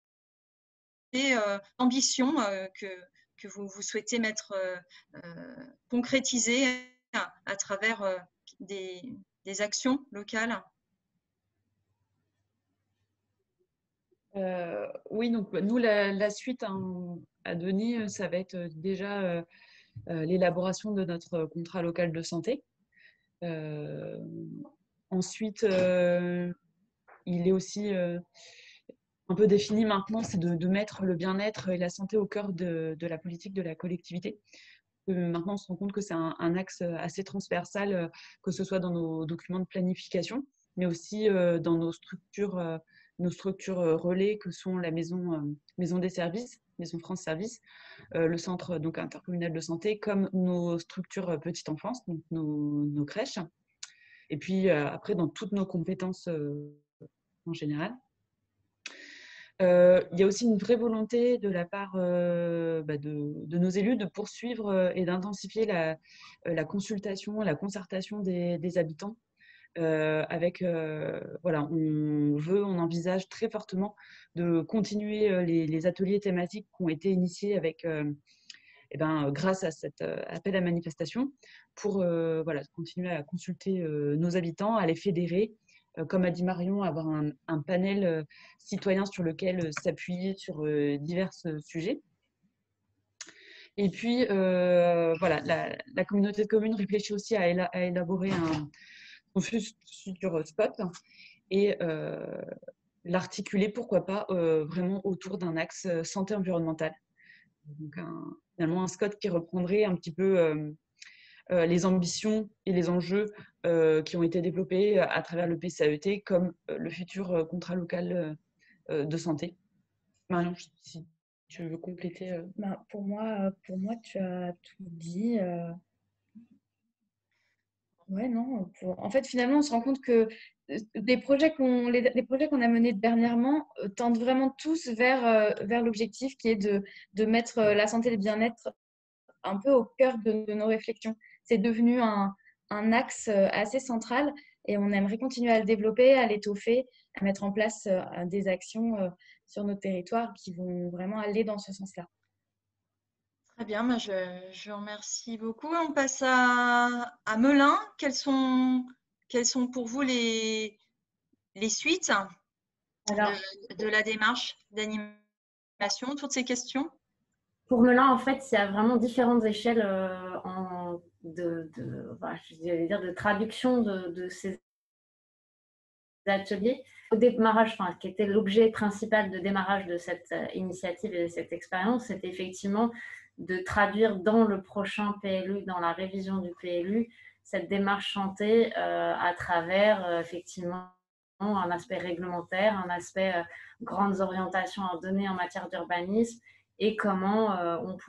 euh, l'ambition euh, que que vous, vous souhaitez mettre, euh, euh, concrétiser à, à travers euh, des, des actions locales? euh, Oui, donc nous, la, la suite hein, à donner, ça va être déjà euh, euh, l'élaboration de notre contrat local de santé. Euh, ensuite, euh, il est aussi euh, un peu défini maintenant, c'est de, de mettre le bien-être et la santé au cœur de, de la politique de la collectivité. Maintenant, on se rend compte que c'est un, un axe assez transversal, que ce soit dans nos documents de planification, mais aussi euh, dans nos structures, euh, nos structures relais que sont la maison, euh, maison des services, Maison France Service, euh, le centre donc, intercommunal de santé, comme nos structures petite enfance, donc nos, nos crèches, et puis euh, après dans toutes nos compétences euh, en général. Euh, il y a aussi une vraie volonté de la part euh, bah de, de nos élus de poursuivre et d'intensifier la, la consultation, la concertation des, des habitants. Euh, avec, euh, voilà, on veut, on envisage très fortement de continuer les, les ateliers thématiques qui ont été initiés avec, euh, eh ben, grâce à cet euh, appel à manifestation pour euh, voilà, continuer à consulter euh, nos habitants, à les fédérer. Comme a dit Marion, avoir un, un panel euh, citoyen sur lequel euh, s'appuyer sur euh, divers euh, sujets. Et puis, euh, voilà, la, la communauté de communes réfléchit aussi à, éla à élaborer un, son futur spot et euh, l'articuler, pourquoi pas, euh, vraiment autour d'un axe santé environnementale. Donc, un, finalement, un spot qui reprendrait un petit peu euh, euh, les ambitions et les enjeux euh, qui ont été développés à travers le P C A E T, comme euh, le futur euh, contrat local euh, de santé. Marion, si tu veux compléter. Euh... Ben, pour moi, pour moi, tu as tout dit. Euh... Ouais, non. Pour... En fait, finalement, on se rend compte que des projets qu'on, les, les projets qu'on a menés dernièrement euh, tendent vraiment tous vers, euh, vers l'objectif qui est de, de mettre euh, la santé et le bien-être un peu au cœur de, de nos réflexions. C'est devenu un, un axe euh, assez central et on aimerait continuer à le développer, à l'étoffer, à mettre en place euh, des actions euh, sur notre territoire qui vont vraiment aller dans ce sens-là. Très bien, bah je, je vous remercie beaucoup. On passe à, à Melun. Quelles sont, quelles sont pour vous les, les suites Alors, de, de la démarche d'animation, toutes ces questions? pour Melun, en fait, il y a vraiment différentes échelles euh, en, de, de, bah, je vais dire de traduction de, de ces ateliers. Au démarrage, enfin, qui était l'objet principal de démarrage de cette euh, initiative et de cette expérience, c'était effectivement de traduire dans le prochain P L U, dans la révision du P L U, cette démarche santé euh, à travers euh, effectivement un aspect réglementaire, un aspect euh, grandes orientations à donner en matière d'urbanisme et comment euh, on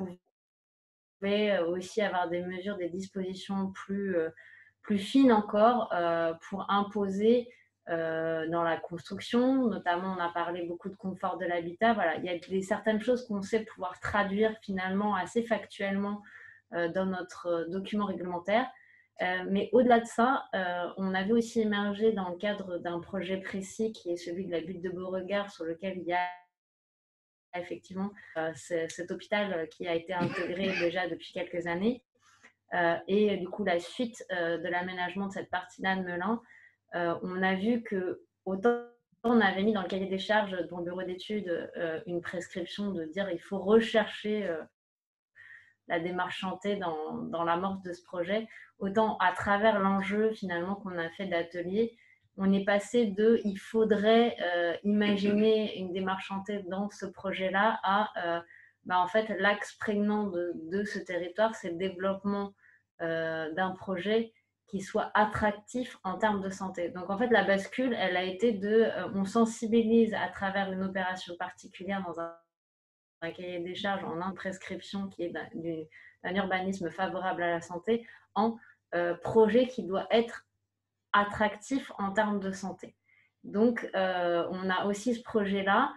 pouvait aussi avoir des mesures, des dispositions plus, euh, plus fines encore euh, pour imposer euh, dans la construction, notamment on a parlé beaucoup de confort de l'habitat. Voilà, il y a des, certaines choses qu'on sait pouvoir traduire finalement assez factuellement euh, dans notre document réglementaire. Euh, mais au-delà de ça, euh, on avait aussi émergé dans le cadre d'un projet précis qui est celui de la butte de Beauregard, sur lequel il y a effectivement euh, cet hôpital qui a été intégré déjà depuis quelques années. Euh, et du coup, la suite euh, de l'aménagement de cette partie-là de Melun, euh, on a vu que autant on avait mis dans le cahier des charges de mon bureau d'études euh, une prescription de dire il faut rechercher euh, la démarche santé dans, dans l'amorce de ce projet, autant à travers l'enjeu finalement qu'on a fait d'atelier, on est passé de il faudrait euh, imaginer une démarche santé dans ce projet-là à euh, bah, en fait l'axe prégnant de, de ce territoire, c'est le développement euh, d'un projet qui soit attractif en termes de santé. Donc en fait la bascule, elle a été de euh, on sensibilise à travers une opération particulière dans un un cahier des charges en une prescription qui est d'un urbanisme favorable à la santé en euh, projet qui doit être attractif en termes de santé. Donc, euh, on a aussi ce projet-là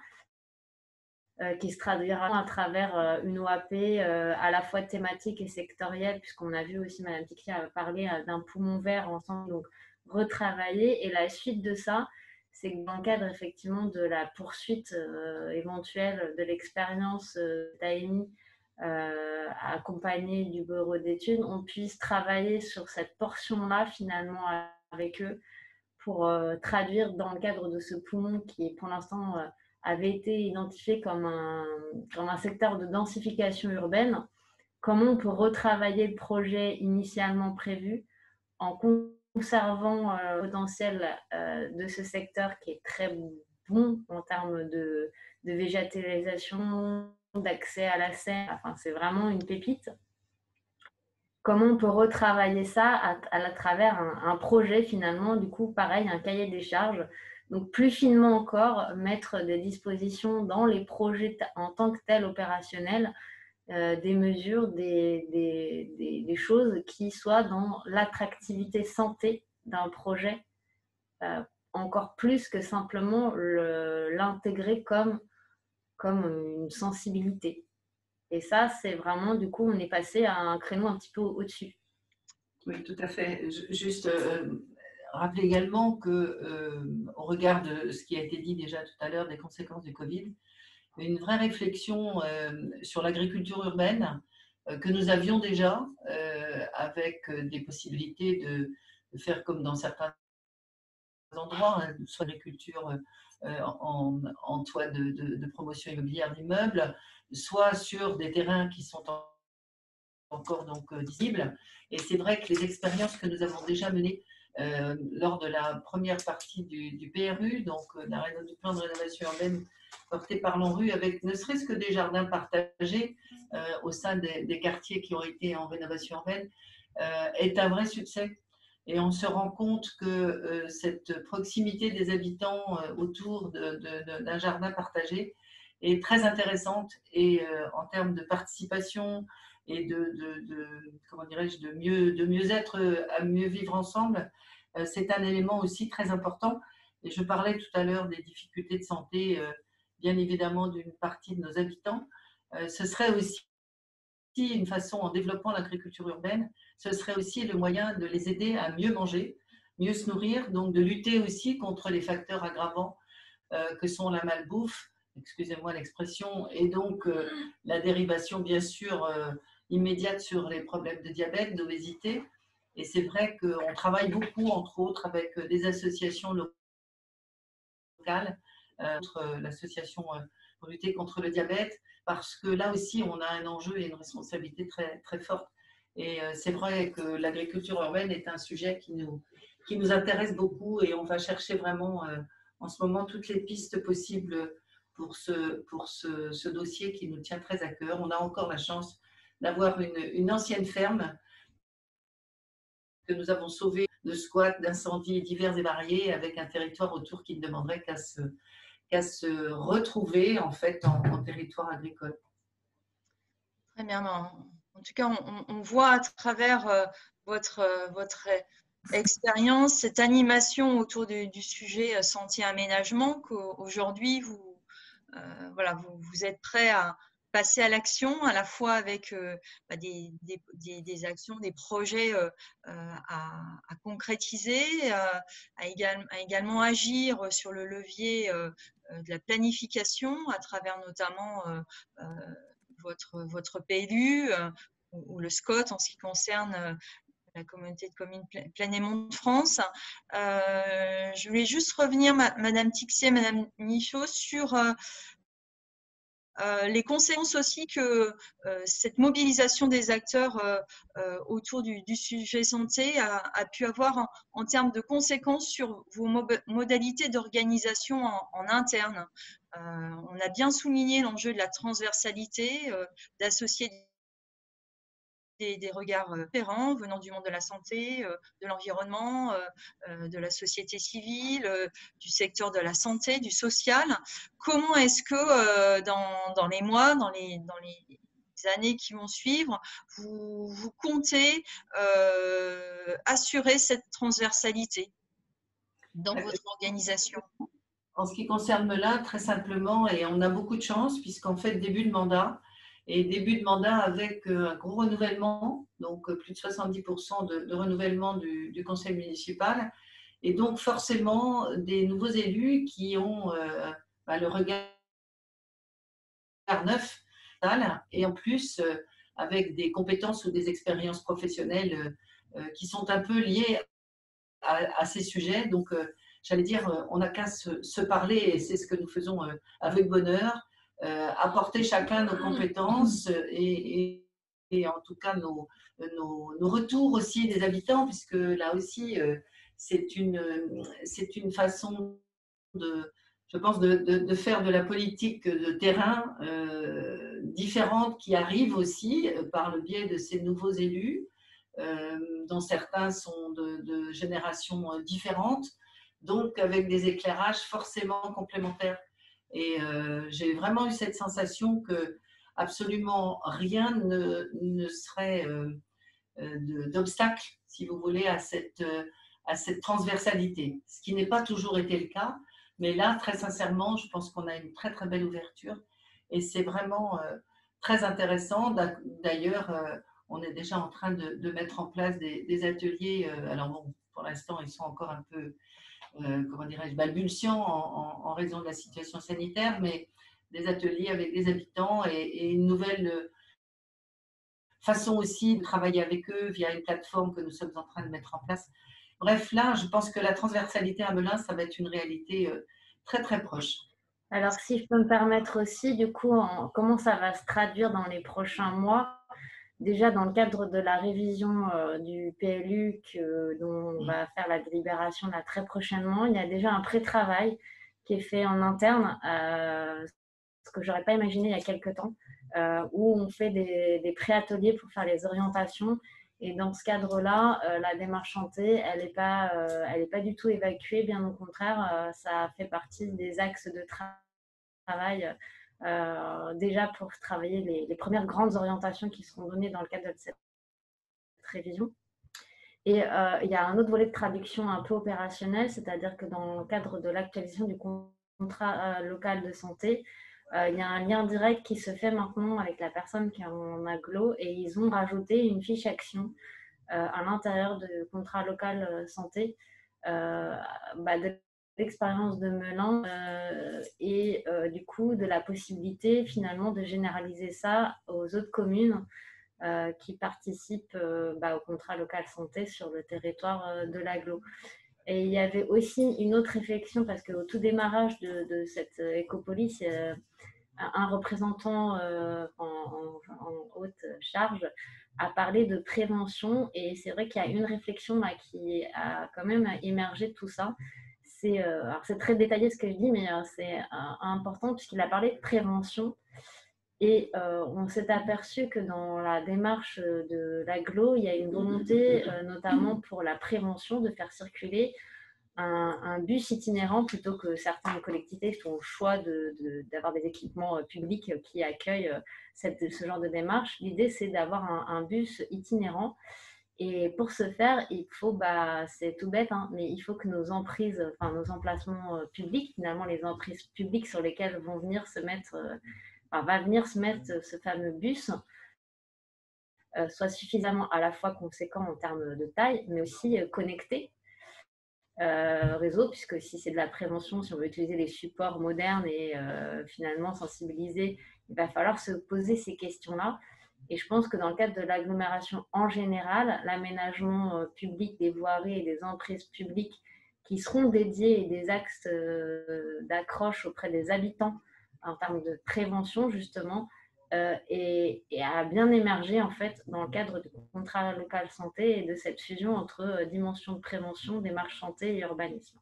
euh, qui se traduira à travers euh, une O A P euh, à la fois thématique et sectorielle, puisqu'on a vu aussi Mme Piclier parler euh, d'un poumon vert ensemble, donc retravailler. Et la suite de ça, c'est que dans le cadre effectivement de la poursuite euh, éventuelle de l'expérience euh, d'A M I euh, accompagnée du bureau d'études, on puisse travailler sur cette portion-là finalement avec eux pour euh, traduire dans le cadre de ce poumon qui pour l'instant euh, avait été identifié comme un, comme un secteur de densification urbaine, comment on peut retravailler le projet initialement prévu en conservant euh, le potentiel euh, de ce secteur qui est très bon en termes de, de végétalisation, d'accès à la serre. Enfin, c'est vraiment une pépite. Comment on peut retravailler ça à, à, à travers un, un projet finalement, du coup, pareil, un cahier des charges. Donc, plus finement encore, mettre des dispositions dans les projets en tant que tels opérationnels, Euh, des mesures, des, des, des, des choses qui soient dans l'attractivité santé d'un projet, euh, encore plus que simplement l'intégrer comme, comme une sensibilité. Et ça, c'est vraiment, du coup, on est passé à un créneau un petit peu au-dessus. Oui, tout à fait. Juste euh, rappeler également que, euh, au regard de ce qui a été dit déjà tout à l'heure des conséquences du Covid, une vraie réflexion euh, sur l'agriculture urbaine euh, que nous avions déjà euh, avec des possibilités de, de faire comme dans certains endroits, hein, soit l'agriculture euh, en, en toit de, de, de promotion immobilière d'immeubles, soit sur des terrains qui sont en, encore donc euh, visibles. Et c'est vrai que les expériences que nous avons déjà menées euh, lors de la première partie du, du P R U, donc euh, la, du plan de rénovation urbaine porté par l'ANRU, avec ne serait-ce que des jardins partagés euh, au sein des, des quartiers qui ont été en rénovation urbaine, euh, est un vrai succès. Et on se rend compte que euh, cette proximité des habitants euh, autour de, de, d'un jardin partagé est très intéressante et euh, en termes de participation et de, de, de comment dirais-je, de mieux, de mieux être, à mieux vivre ensemble, euh, c'est un élément aussi très important. Et je parlais tout à l'heure des difficultés de santé, euh, bien évidemment, d'une partie de nos habitants. Euh, ce serait aussi une façon, en développant l'agriculture urbaine, ce serait aussi le moyen de les aider à mieux manger, mieux se nourrir, donc de lutter aussi contre les facteurs aggravants euh, que sont la malbouffe, excusez-moi l'expression, et donc euh, la dérivation bien sûr euh, immédiate sur les problèmes de diabète, d'obésité. Et c'est vrai qu'on travaille beaucoup, entre autres, avec des associations locales, euh, l'association euh, pour lutter contre le diabète, parce que là aussi, on a un enjeu et une responsabilité très, très forte. Et euh, c'est vrai que l'agriculture urbaine est un sujet qui nous, qui nous intéresse beaucoup et on va chercher vraiment euh, en ce moment toutes les pistes possibles pour, ce, pour ce, ce dossier qui nous tient très à cœur. On a encore la chance d'avoir une, une ancienne ferme que nous avons sauvée de squats, d'incendies divers et variés, avec un territoire autour qui ne demanderait qu'à se, qu'à se retrouver en fait en, en territoire agricole. Très bien. En tout cas, on, on voit à travers euh, votre, euh, votre expérience, cette animation autour du, du sujet santé-aménagement, qu'aujourd'hui, vous, euh, voilà, vous, vous êtes prêt à passer à l'action, à la fois avec euh, bah, des, des, des actions, des projets euh, à, à concrétiser, à, à, égal, à également agir sur le levier euh, de la planification, à travers notamment euh, euh, votre, votre P L U euh, ou, ou le S C O T en ce qui concerne euh, la communauté de communes Plaine-et-Mont de France. Euh, je voulais juste revenir, ma, Madame Tixier, Madame Michaud, sur euh, euh, les conséquences aussi que euh, cette mobilisation des acteurs euh, euh, autour du, du sujet santé a, a pu avoir en, en termes de conséquences sur vos modalités d'organisation en, en interne. Euh, on a bien souligné l'enjeu de la transversalité, euh, d'associer Des, des regards différents venant du monde de la santé, euh, de l'environnement, euh, de la société civile, euh, du secteur de la santé, du social. Comment est-ce que euh, dans, dans les mois, dans les, dans les années qui vont suivre, vous, vous comptez euh, assurer cette transversalité dans votre organisation? En ce qui concerne Melun, très simplement, et on a beaucoup de chance, puisqu'en fait, début de mandat, et début de mandat avec un gros renouvellement, donc plus de soixante-dix pour cent de, de renouvellement du, du conseil municipal, et donc forcément des nouveaux élus qui ont euh, bah, le regard neuf, et en plus euh, avec des compétences ou des expériences professionnelles euh, qui sont un peu liées à, à ces sujets. Donc, euh, j'allais dire, on n'a qu'à se, se parler, et c'est ce que nous faisons euh, avec bonheur, euh, apporter chacun nos compétences et, et, et en tout cas nos, nos, nos retours aussi des habitants, puisque là aussi, euh, c'est une, c'est une façon de, je pense, de, de, de faire de la politique de terrain euh, différente qui arrive aussi euh, par le biais de ces nouveaux élus, euh, dont certains sont de, de générations différentes, donc avec des éclairages forcément complémentaires. Et euh, j'ai vraiment eu cette sensation que absolument rien ne, ne serait euh, d'obstacle, si vous voulez, à cette, euh, à cette transversalité, ce qui n'est pas toujours été le cas. Mais là, très sincèrement, je pense qu'on a une très, très belle ouverture et c'est vraiment euh, très intéressant. D'ailleurs, euh, on est déjà en train de, de mettre en place des, des ateliers. Euh, alors, bon, pour l'instant, ils sont encore un peu, euh, comment dirais-je, balbutiants en, en, en raison de la situation sanitaire, mais des ateliers avec des habitants et, et une nouvelle euh, façon aussi de travailler avec eux via une plateforme que nous sommes en train de mettre en place. Bref, là, je pense que la transversalité à Melun, ça va être une réalité euh, très, très proche. Alors, si je peux me permettre aussi, du coup, en, comment ça va se traduire dans les prochains mois? Déjà, dans le cadre de la révision euh, du P L U que, dont on va faire la délibération là très prochainement, il y a déjà un pré-travail qui est fait en interne, euh, ce que je n'aurais pas imaginé il y a quelques temps, euh, où on fait des, des pré-ateliers pour faire les orientations Et dans ce cadre-là, euh, la démarche santé, elle n'est pas, euh, elle est pas du tout évacuée, bien au contraire, euh, ça fait partie des axes de tra travail euh, déjà pour travailler les, les premières grandes orientations qui seront données dans le cadre de cette révision. Et euh, il y a un autre volet de traduction un peu opérationnel, c'est-à-dire que dans le cadre de l'actualisation du contrat euh, local de santé, euh, il y a un lien direct qui se fait maintenant avec la personne qui est en agglo et ils ont rajouté une fiche action euh, à l'intérieur du contrat local euh, santé euh, bah, de l'expérience de Melun euh, et euh, du coup de la possibilité finalement de généraliser ça aux autres communes euh, qui participent euh, bah, au contrat local santé sur le territoire euh, de l'agglo. Et il y avait aussi une autre réflexion parce qu'au tout démarrage de, de cette écopolis, euh, un représentant euh, en, en, en haute charge a parlé de prévention et c'est vrai qu'il y a une réflexion là qui a quand même émergé de tout ça. C'est euh, alors c'est très détaillé ce que je dis, mais euh, c'est euh, important puisqu'il a parlé de prévention et euh, on s'est aperçu que dans la démarche de l'agglo, il y a une volonté euh, notamment pour la prévention de faire circuler Un, un bus itinérant plutôt que certaines collectivités font le choix de, de, d'avoir des équipements euh, publics qui accueillent euh, cette, ce genre de démarche. L'idée, c'est d'avoir un, un bus itinérant. Et pour ce faire, il faut, bah, c'est tout bête, hein, mais il faut que nos emprises, enfin nos emplacements euh, publics, finalement les emprises publiques sur lesquelles vont venir se mettre, euh, enfin, va venir se mettre ce fameux bus, euh, soient suffisamment à la fois conséquents en termes de taille, mais aussi euh, connectés. Euh, réseau, puisque si c'est de la prévention, si on veut utiliser des supports modernes et euh, finalement sensibiliser, il va falloir se poser ces questions-là. Et je pense que dans le cadre de l'agglomération en général, l'aménagement euh, public des voiries et des emprises publiques qui seront dédiées et des axes euh, d'accroche auprès des habitants en termes de prévention, justement, Euh, et, et a bien émergé en fait dans le cadre du contrat local santé et de cette fusion entre euh, dimension de prévention, démarche santé et urbanisme.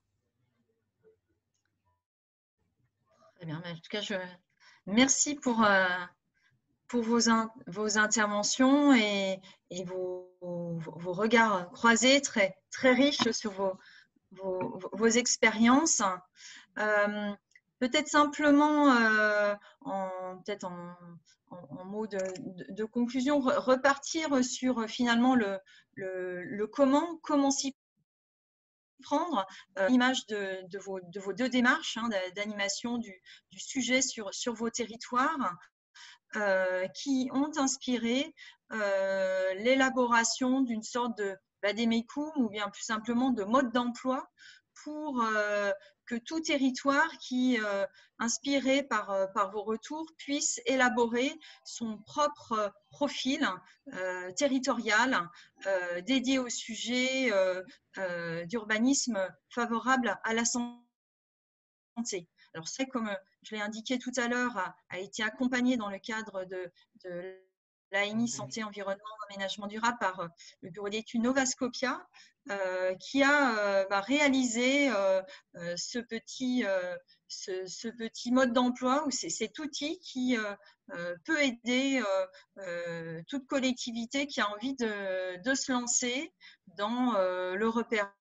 Très bien. En tout cas, je merci pour, euh, pour vos, in... vos interventions et, et vos, vos, vos regards croisés très, très riches sur vos, vos, vos expériences. Euh, Peut-être simplement, euh, en, peut-être en, en, en mots de, de, de conclusion, re, repartir sur finalement le, le, le comment, comment s'y prendre, euh, l'image de, de, vos, de vos deux démarches hein, d'animation du, du sujet sur, sur vos territoires euh, qui ont inspiré euh, l'élaboration d'une sorte de vadémécum ou bien plus simplement de mode d'emploi pour euh, que tout territoire qui, euh, inspiré par, euh, par vos retours, puisse élaborer son propre profil euh, territorial euh, dédié au sujet euh, euh, d'urbanisme favorable à la santé. Alors, c'est comme je l'ai indiqué tout à l'heure, a, a été accompagné dans le cadre de, de l'A N I Santé, Environnement, Aménagement durable par le bureau d'études Novascopia, euh, qui a euh, bah, réalisé euh, euh, ce, petit, euh, ce, ce petit mode d'emploi ou cet outil qui euh, euh, peut aider euh, euh, toute collectivité qui a envie de, de se lancer dans euh, le repérage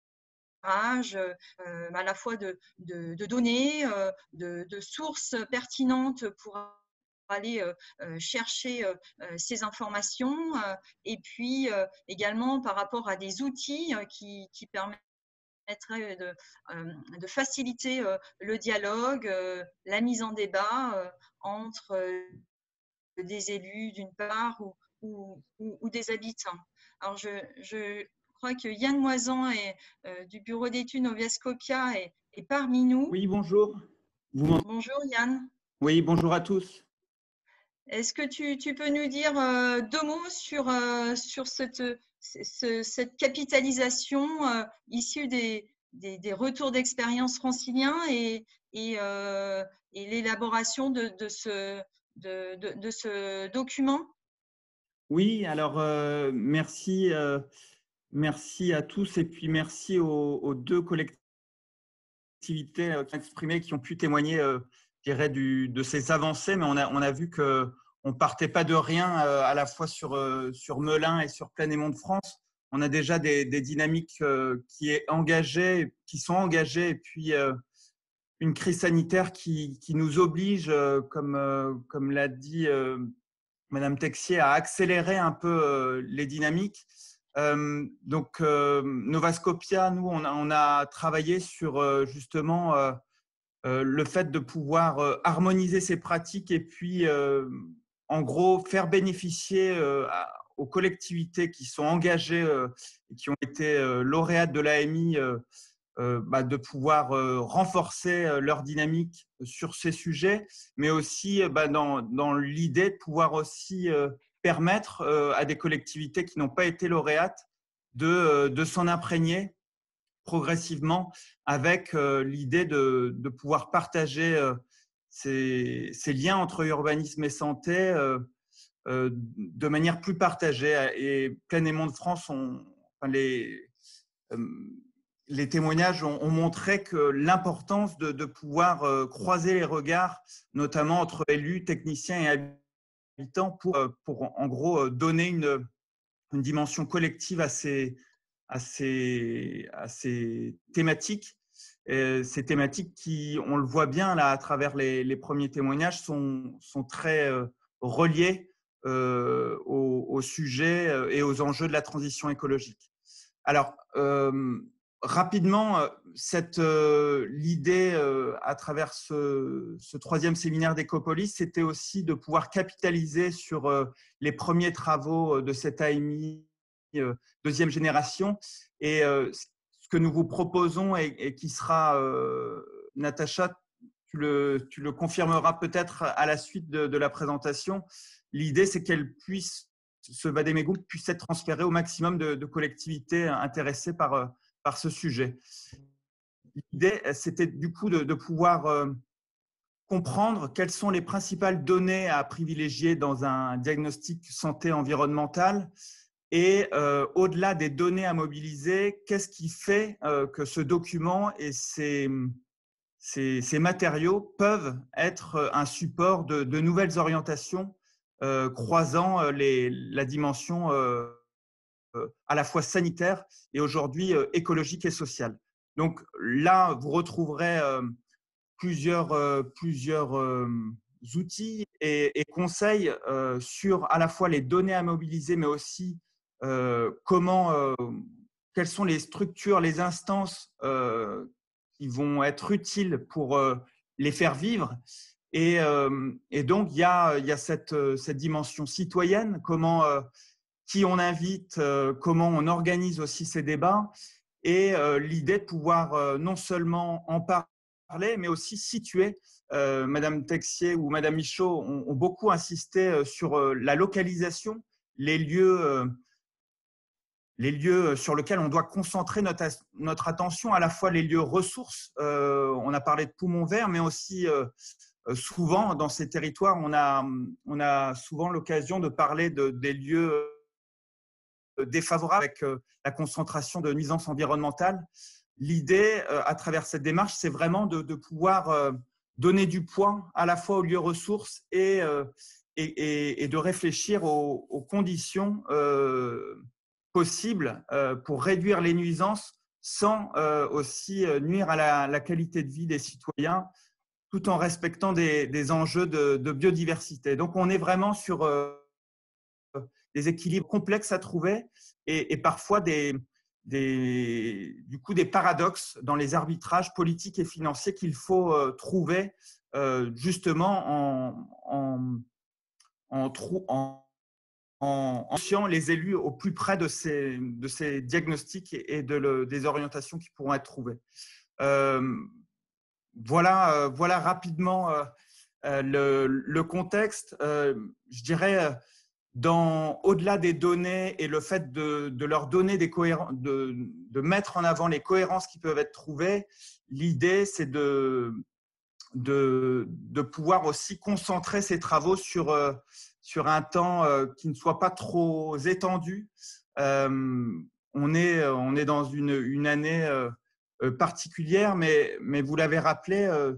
Euh, à la fois de, de, de données, euh, de, de sources pertinentes pour aller euh, chercher euh, ces informations euh, et puis euh, également par rapport à des outils euh, qui, qui permettraient de, euh, de faciliter euh, le dialogue, euh, la mise en débat euh, entre euh, des élus d'une part ou, ou, ou, ou des habitants. Alors je, je Je crois que Yann Moisan est, euh, du bureau d'études Novascopia est, est parmi nous. Oui, bonjour. Vous bonjour Yann. Oui, bonjour à tous. Est-ce que tu, tu peux nous dire euh, deux mots sur, euh, sur cette, ce, cette capitalisation euh, issue des, des, des retours d'expérience franciliens et, et, euh, et l'élaboration de, de, ce, de, de, de ce document? Oui, alors euh, merci. Euh, Merci à tous et puis merci aux, aux deux collectivités qui ont exprimé, qui ont pu témoigner, euh, je dirais, du, de ces avancées. Mais on a, on a vu que on partait pas de rien euh, à la fois sur, euh, sur Melun et sur Plaine-et-Mont de France. On a déjà des, des dynamiques euh, qui, est engagées, qui sont engagées, et puis euh, une crise sanitaire qui, qui nous oblige, euh, comme, euh, comme l'a dit euh, Madame Texier, à accélérer un peu euh, les dynamiques. Euh, donc, euh, Nova Scotia, nous, on a, on a travaillé sur euh, justement euh, euh, le fait de pouvoir euh, harmoniser ces pratiques et puis, euh, en gros, faire bénéficier euh, à, aux collectivités qui sont engagées euh, et qui ont été euh, lauréates de l'A M I euh, euh, bah, de pouvoir euh, renforcer euh, leur dynamique sur ces sujets, mais aussi euh, bah, dans, dans l'idée de pouvoir aussi euh, permettre euh, à des collectivités qui n'ont pas été lauréates de, euh, de s'en imprégner progressivement avec euh, l'idée de, de pouvoir partager euh, ces, ces liens entre urbanisme et santé euh, euh, de manière plus partagée. Et Plaine-et-Mont de France, on, enfin les, euh, les témoignages ont, ont montré que l'importance de, de pouvoir euh, croiser les regards, notamment entre élus, techniciens et habitants, pour, pour en gros donner une, une dimension collective à ces, à ces, à ces thématiques. Et ces thématiques qui, on le voit bien là à travers les, les premiers témoignages, sont, sont très euh, reliées euh, au, au sujet et aux enjeux de la transition écologique. Alors, euh, rapidement, cette, euh, l'idée euh, à travers ce, ce troisième séminaire d'Ecopolis, c'était aussi de pouvoir capitaliser sur euh, les premiers travaux de cette A M I euh, deuxième génération. Et euh, ce que nous vous proposons et, et qui sera, euh, Natacha, tu le, tu le confirmeras peut-être à la suite de, de la présentation, l'idée c'est qu'elle puisse ce Vademecum puisse être transféré au maximum de, de collectivités intéressées par, par ce sujet. L'idée, c'était du coup de, de pouvoir euh, comprendre quelles sont les principales données à privilégier dans un diagnostic santé environnementale et euh, au-delà des données à mobiliser, qu'est-ce qui fait euh, que ce document et ces, ces, ces matériaux peuvent être un support de, de nouvelles orientations Euh, croisant euh, les, la dimension euh, euh, à la fois sanitaire et aujourd'hui euh, écologique et sociale. Donc là, vous retrouverez euh, plusieurs, euh, plusieurs euh, outils et, et conseils euh, sur à la fois les données à mobiliser, mais aussi euh, comment, euh, quelles sont les structures, les instances euh, qui vont être utiles pour euh, les faire vivre. Et, euh, et donc, il y a, il y a cette, cette dimension citoyenne, comment, euh, qui on invite, euh, comment on organise aussi ces débats, et euh, l'idée de pouvoir euh, non seulement en parler, mais aussi situer. Euh, Madame Texier ou Madame Michaud ont, ont beaucoup insisté sur euh, la localisation, les lieux, euh, les lieux sur lesquels on doit concentrer notre, notre attention, à la fois les lieux ressources. Euh, on a parlé de poumons verts, mais aussi euh, souvent, dans ces territoires, on a, on a souvent l'occasion de parler de, des lieux défavorables avec la concentration de nuisances environnementales. L'idée, à travers cette démarche, c'est vraiment de, de pouvoir donner du poids à la fois aux lieux ressources et, et, et de réfléchir aux, aux conditions euh, possibles pour réduire les nuisances sans aussi nuire à la, la qualité de vie des citoyens, tout en respectant des, des enjeux de, de biodiversité. Donc, on est vraiment sur euh, des équilibres complexes à trouver et, et parfois des, des, du coup, des paradoxes dans les arbitrages politiques et financiers qu'il faut euh, trouver euh, justement en, en, en, en, en, en fiant les élus au plus près de ces, de ces diagnostics et de le, des orientations qui pourront être trouvées. Euh, Voilà, euh, voilà rapidement euh, euh, le, le contexte. Euh, je dirais, dans, au-delà des données et le fait de, de leur donner des cohérences, de, de mettre en avant les cohérences qui peuvent être trouvées, l'idée, c'est de, de, de pouvoir aussi concentrer ces travaux sur, euh, sur un temps euh, qui ne soit pas trop étendu. Euh, on, est, on est dans une, une année… Euh, particulière, mais, mais vous l'avez rappelé, euh,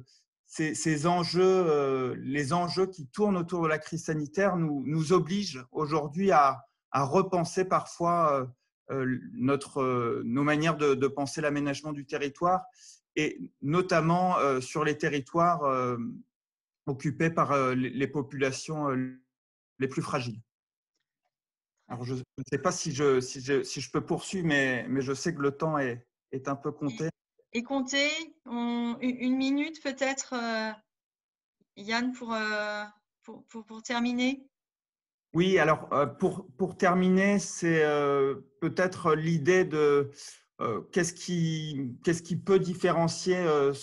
ces, ces enjeux, euh, les enjeux qui tournent autour de la crise sanitaire nous, nous obligent aujourd'hui à, à repenser parfois euh, notre, euh, nos manières de, de penser l'aménagement du territoire, et notamment euh, sur les territoires euh, occupés par euh, les, les populations euh, les plus fragiles. Alors, je ne sais pas si je, si, je, si je peux poursuivre, mais, mais je sais que le temps est, est un peu compté. Et compté, on, une minute peut-être, euh, Yann, pour, euh, pour, pour, pour terminer. Oui, alors euh, pour, pour terminer, c'est euh, peut-être l'idée de euh, qu'est-ce qui, qu'est-ce qui peut différencier euh,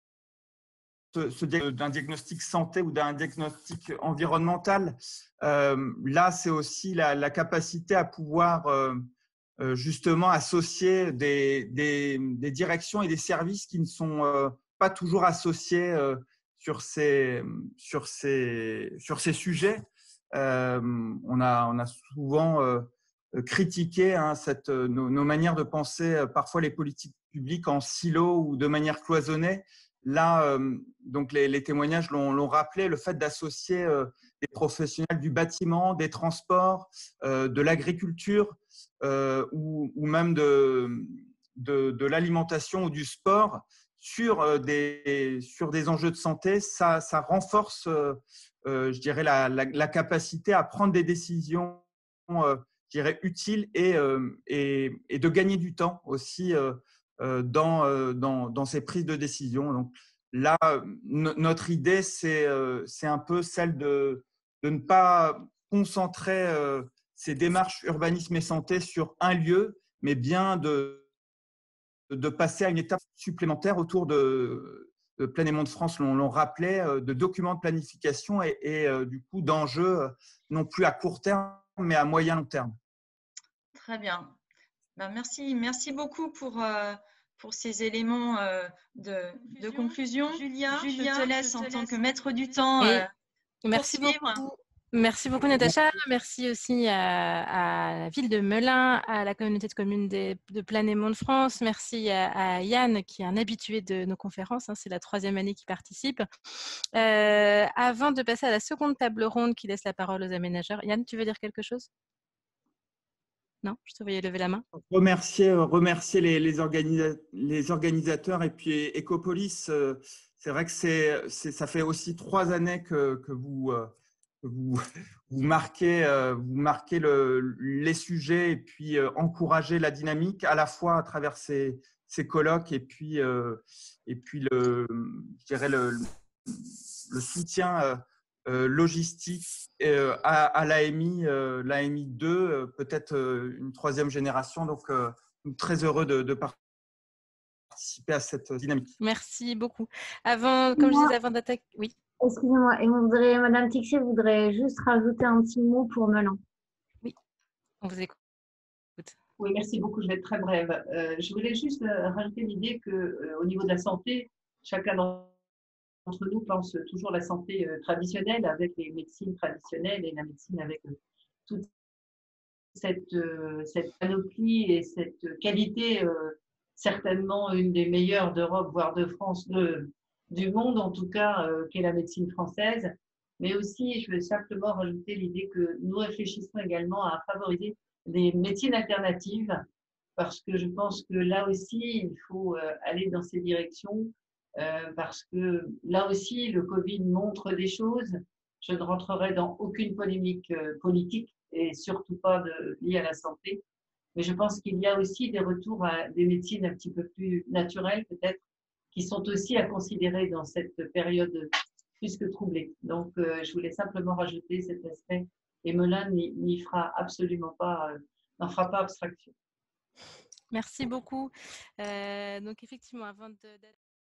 ce, ce, d'un diagnostic santé ou d'un diagnostic environnemental. Euh, là, c'est aussi la, la capacité à pouvoir euh, justement associer des, des, des directions et des services qui ne sont euh, pas toujours associés euh, sur, ces, sur, ces, sur ces sujets. Euh, on, a, on a souvent euh, critiqué hein, cette, nos, nos manières de penser euh, parfois les politiques publiques en silo ou de manière cloisonnée. Là, euh, donc les, les témoignages l'ont, l'ont rappelé, le fait d'associer euh, des professionnels du bâtiment, des transports, euh, de l'agriculture euh, ou, ou même de, de, de l'alimentation ou du sport sur, euh, des, sur des enjeux de santé, ça, ça renforce, euh, euh, je dirais, la, la, la capacité à prendre des décisions, euh, je dirais, utiles et, euh, et, et de gagner du temps aussi euh, Dans, dans, dans ces prises de décision. Donc là, notre idée, c'est, c'est un peu celle de, de ne pas concentrer ces démarches urbanisme et santé sur un lieu, mais bien de, de passer à une étape supplémentaire autour de, de Plaine et Monts de France, l'on, l'on rappelait, de documents de planification et, et du coup d'enjeux non plus à court terme, mais à moyen long terme. Très bien. Ben, merci, merci beaucoup pour, euh, pour ces éléments euh, de, de conclusion. Julia, Julia, je te laisse je te en laisse tant que maître du temps. Euh, merci beaucoup. Merci beaucoup, Natacha. Merci aussi à, à la ville de Melun, à la communauté de communes des, de Plaine et Monts de France. Merci à, à Yann, qui est un habitué de nos conférences. Hein, c'est la troisième année qu'il participe. Euh, avant de passer à la seconde table ronde qui laisse la parole aux aménageurs, Yann, tu veux dire quelque chose ? Non, je te voyais lever la main. Remercier, remercier les, les, organisa les organisateurs et puis Ecopolis. C'est vrai que c'est, c'est, ça fait aussi trois années que, que vous, que vous, vous marquez, vous marquez le, les sujets et puis encouragez la dynamique à la fois à travers ces, ces colloques et puis, et puis le, je dirais le, le soutien Euh, logistique euh, à, à l'A M I, euh, l'A M I deux, euh, peut-être euh, une troisième génération. Donc, euh, très heureux de, de participer à cette dynamique. Merci beaucoup. Avant, comme je disais, avant d'attaquer, oui. Excusez-moi, et on voudrait, Madame Tixier voudrait juste rajouter un petit mot pour Melun. Oui, on vous écoute. Oui, merci beaucoup. Je vais être très brève. Euh, je voulais juste euh, rajouter l'idée que, euh, au niveau de la santé, chacun d'entre Entre nous pense toujours la santé euh, traditionnelle avec les médecines traditionnelles et la médecine avec euh, toute cette, euh, cette panoplie et cette qualité, euh, certainement une des meilleures d'Europe, voire de France, de, du monde en tout cas, euh, qu'est la médecine française. Mais aussi, je veux simplement rajouter l'idée que nous réfléchissons également à favoriser les médecines alternatives, parce que je pense que là aussi, il faut euh, aller dans ces directions. Euh, parce que là aussi, le Covid montre des choses. Je ne rentrerai dans aucune polémique euh, politique et surtout pas de, liée à la santé. Mais je pense qu'il y a aussi des retours à des médecines un petit peu plus naturelles, peut-être, qui sont aussi à considérer dans cette période plus que troublée. Donc, euh, je voulais simplement rajouter cet aspect. Et Melun n'y fera absolument pas, euh, n'en fera pas abstraction. Merci beaucoup. Euh, donc, effectivement, avant de...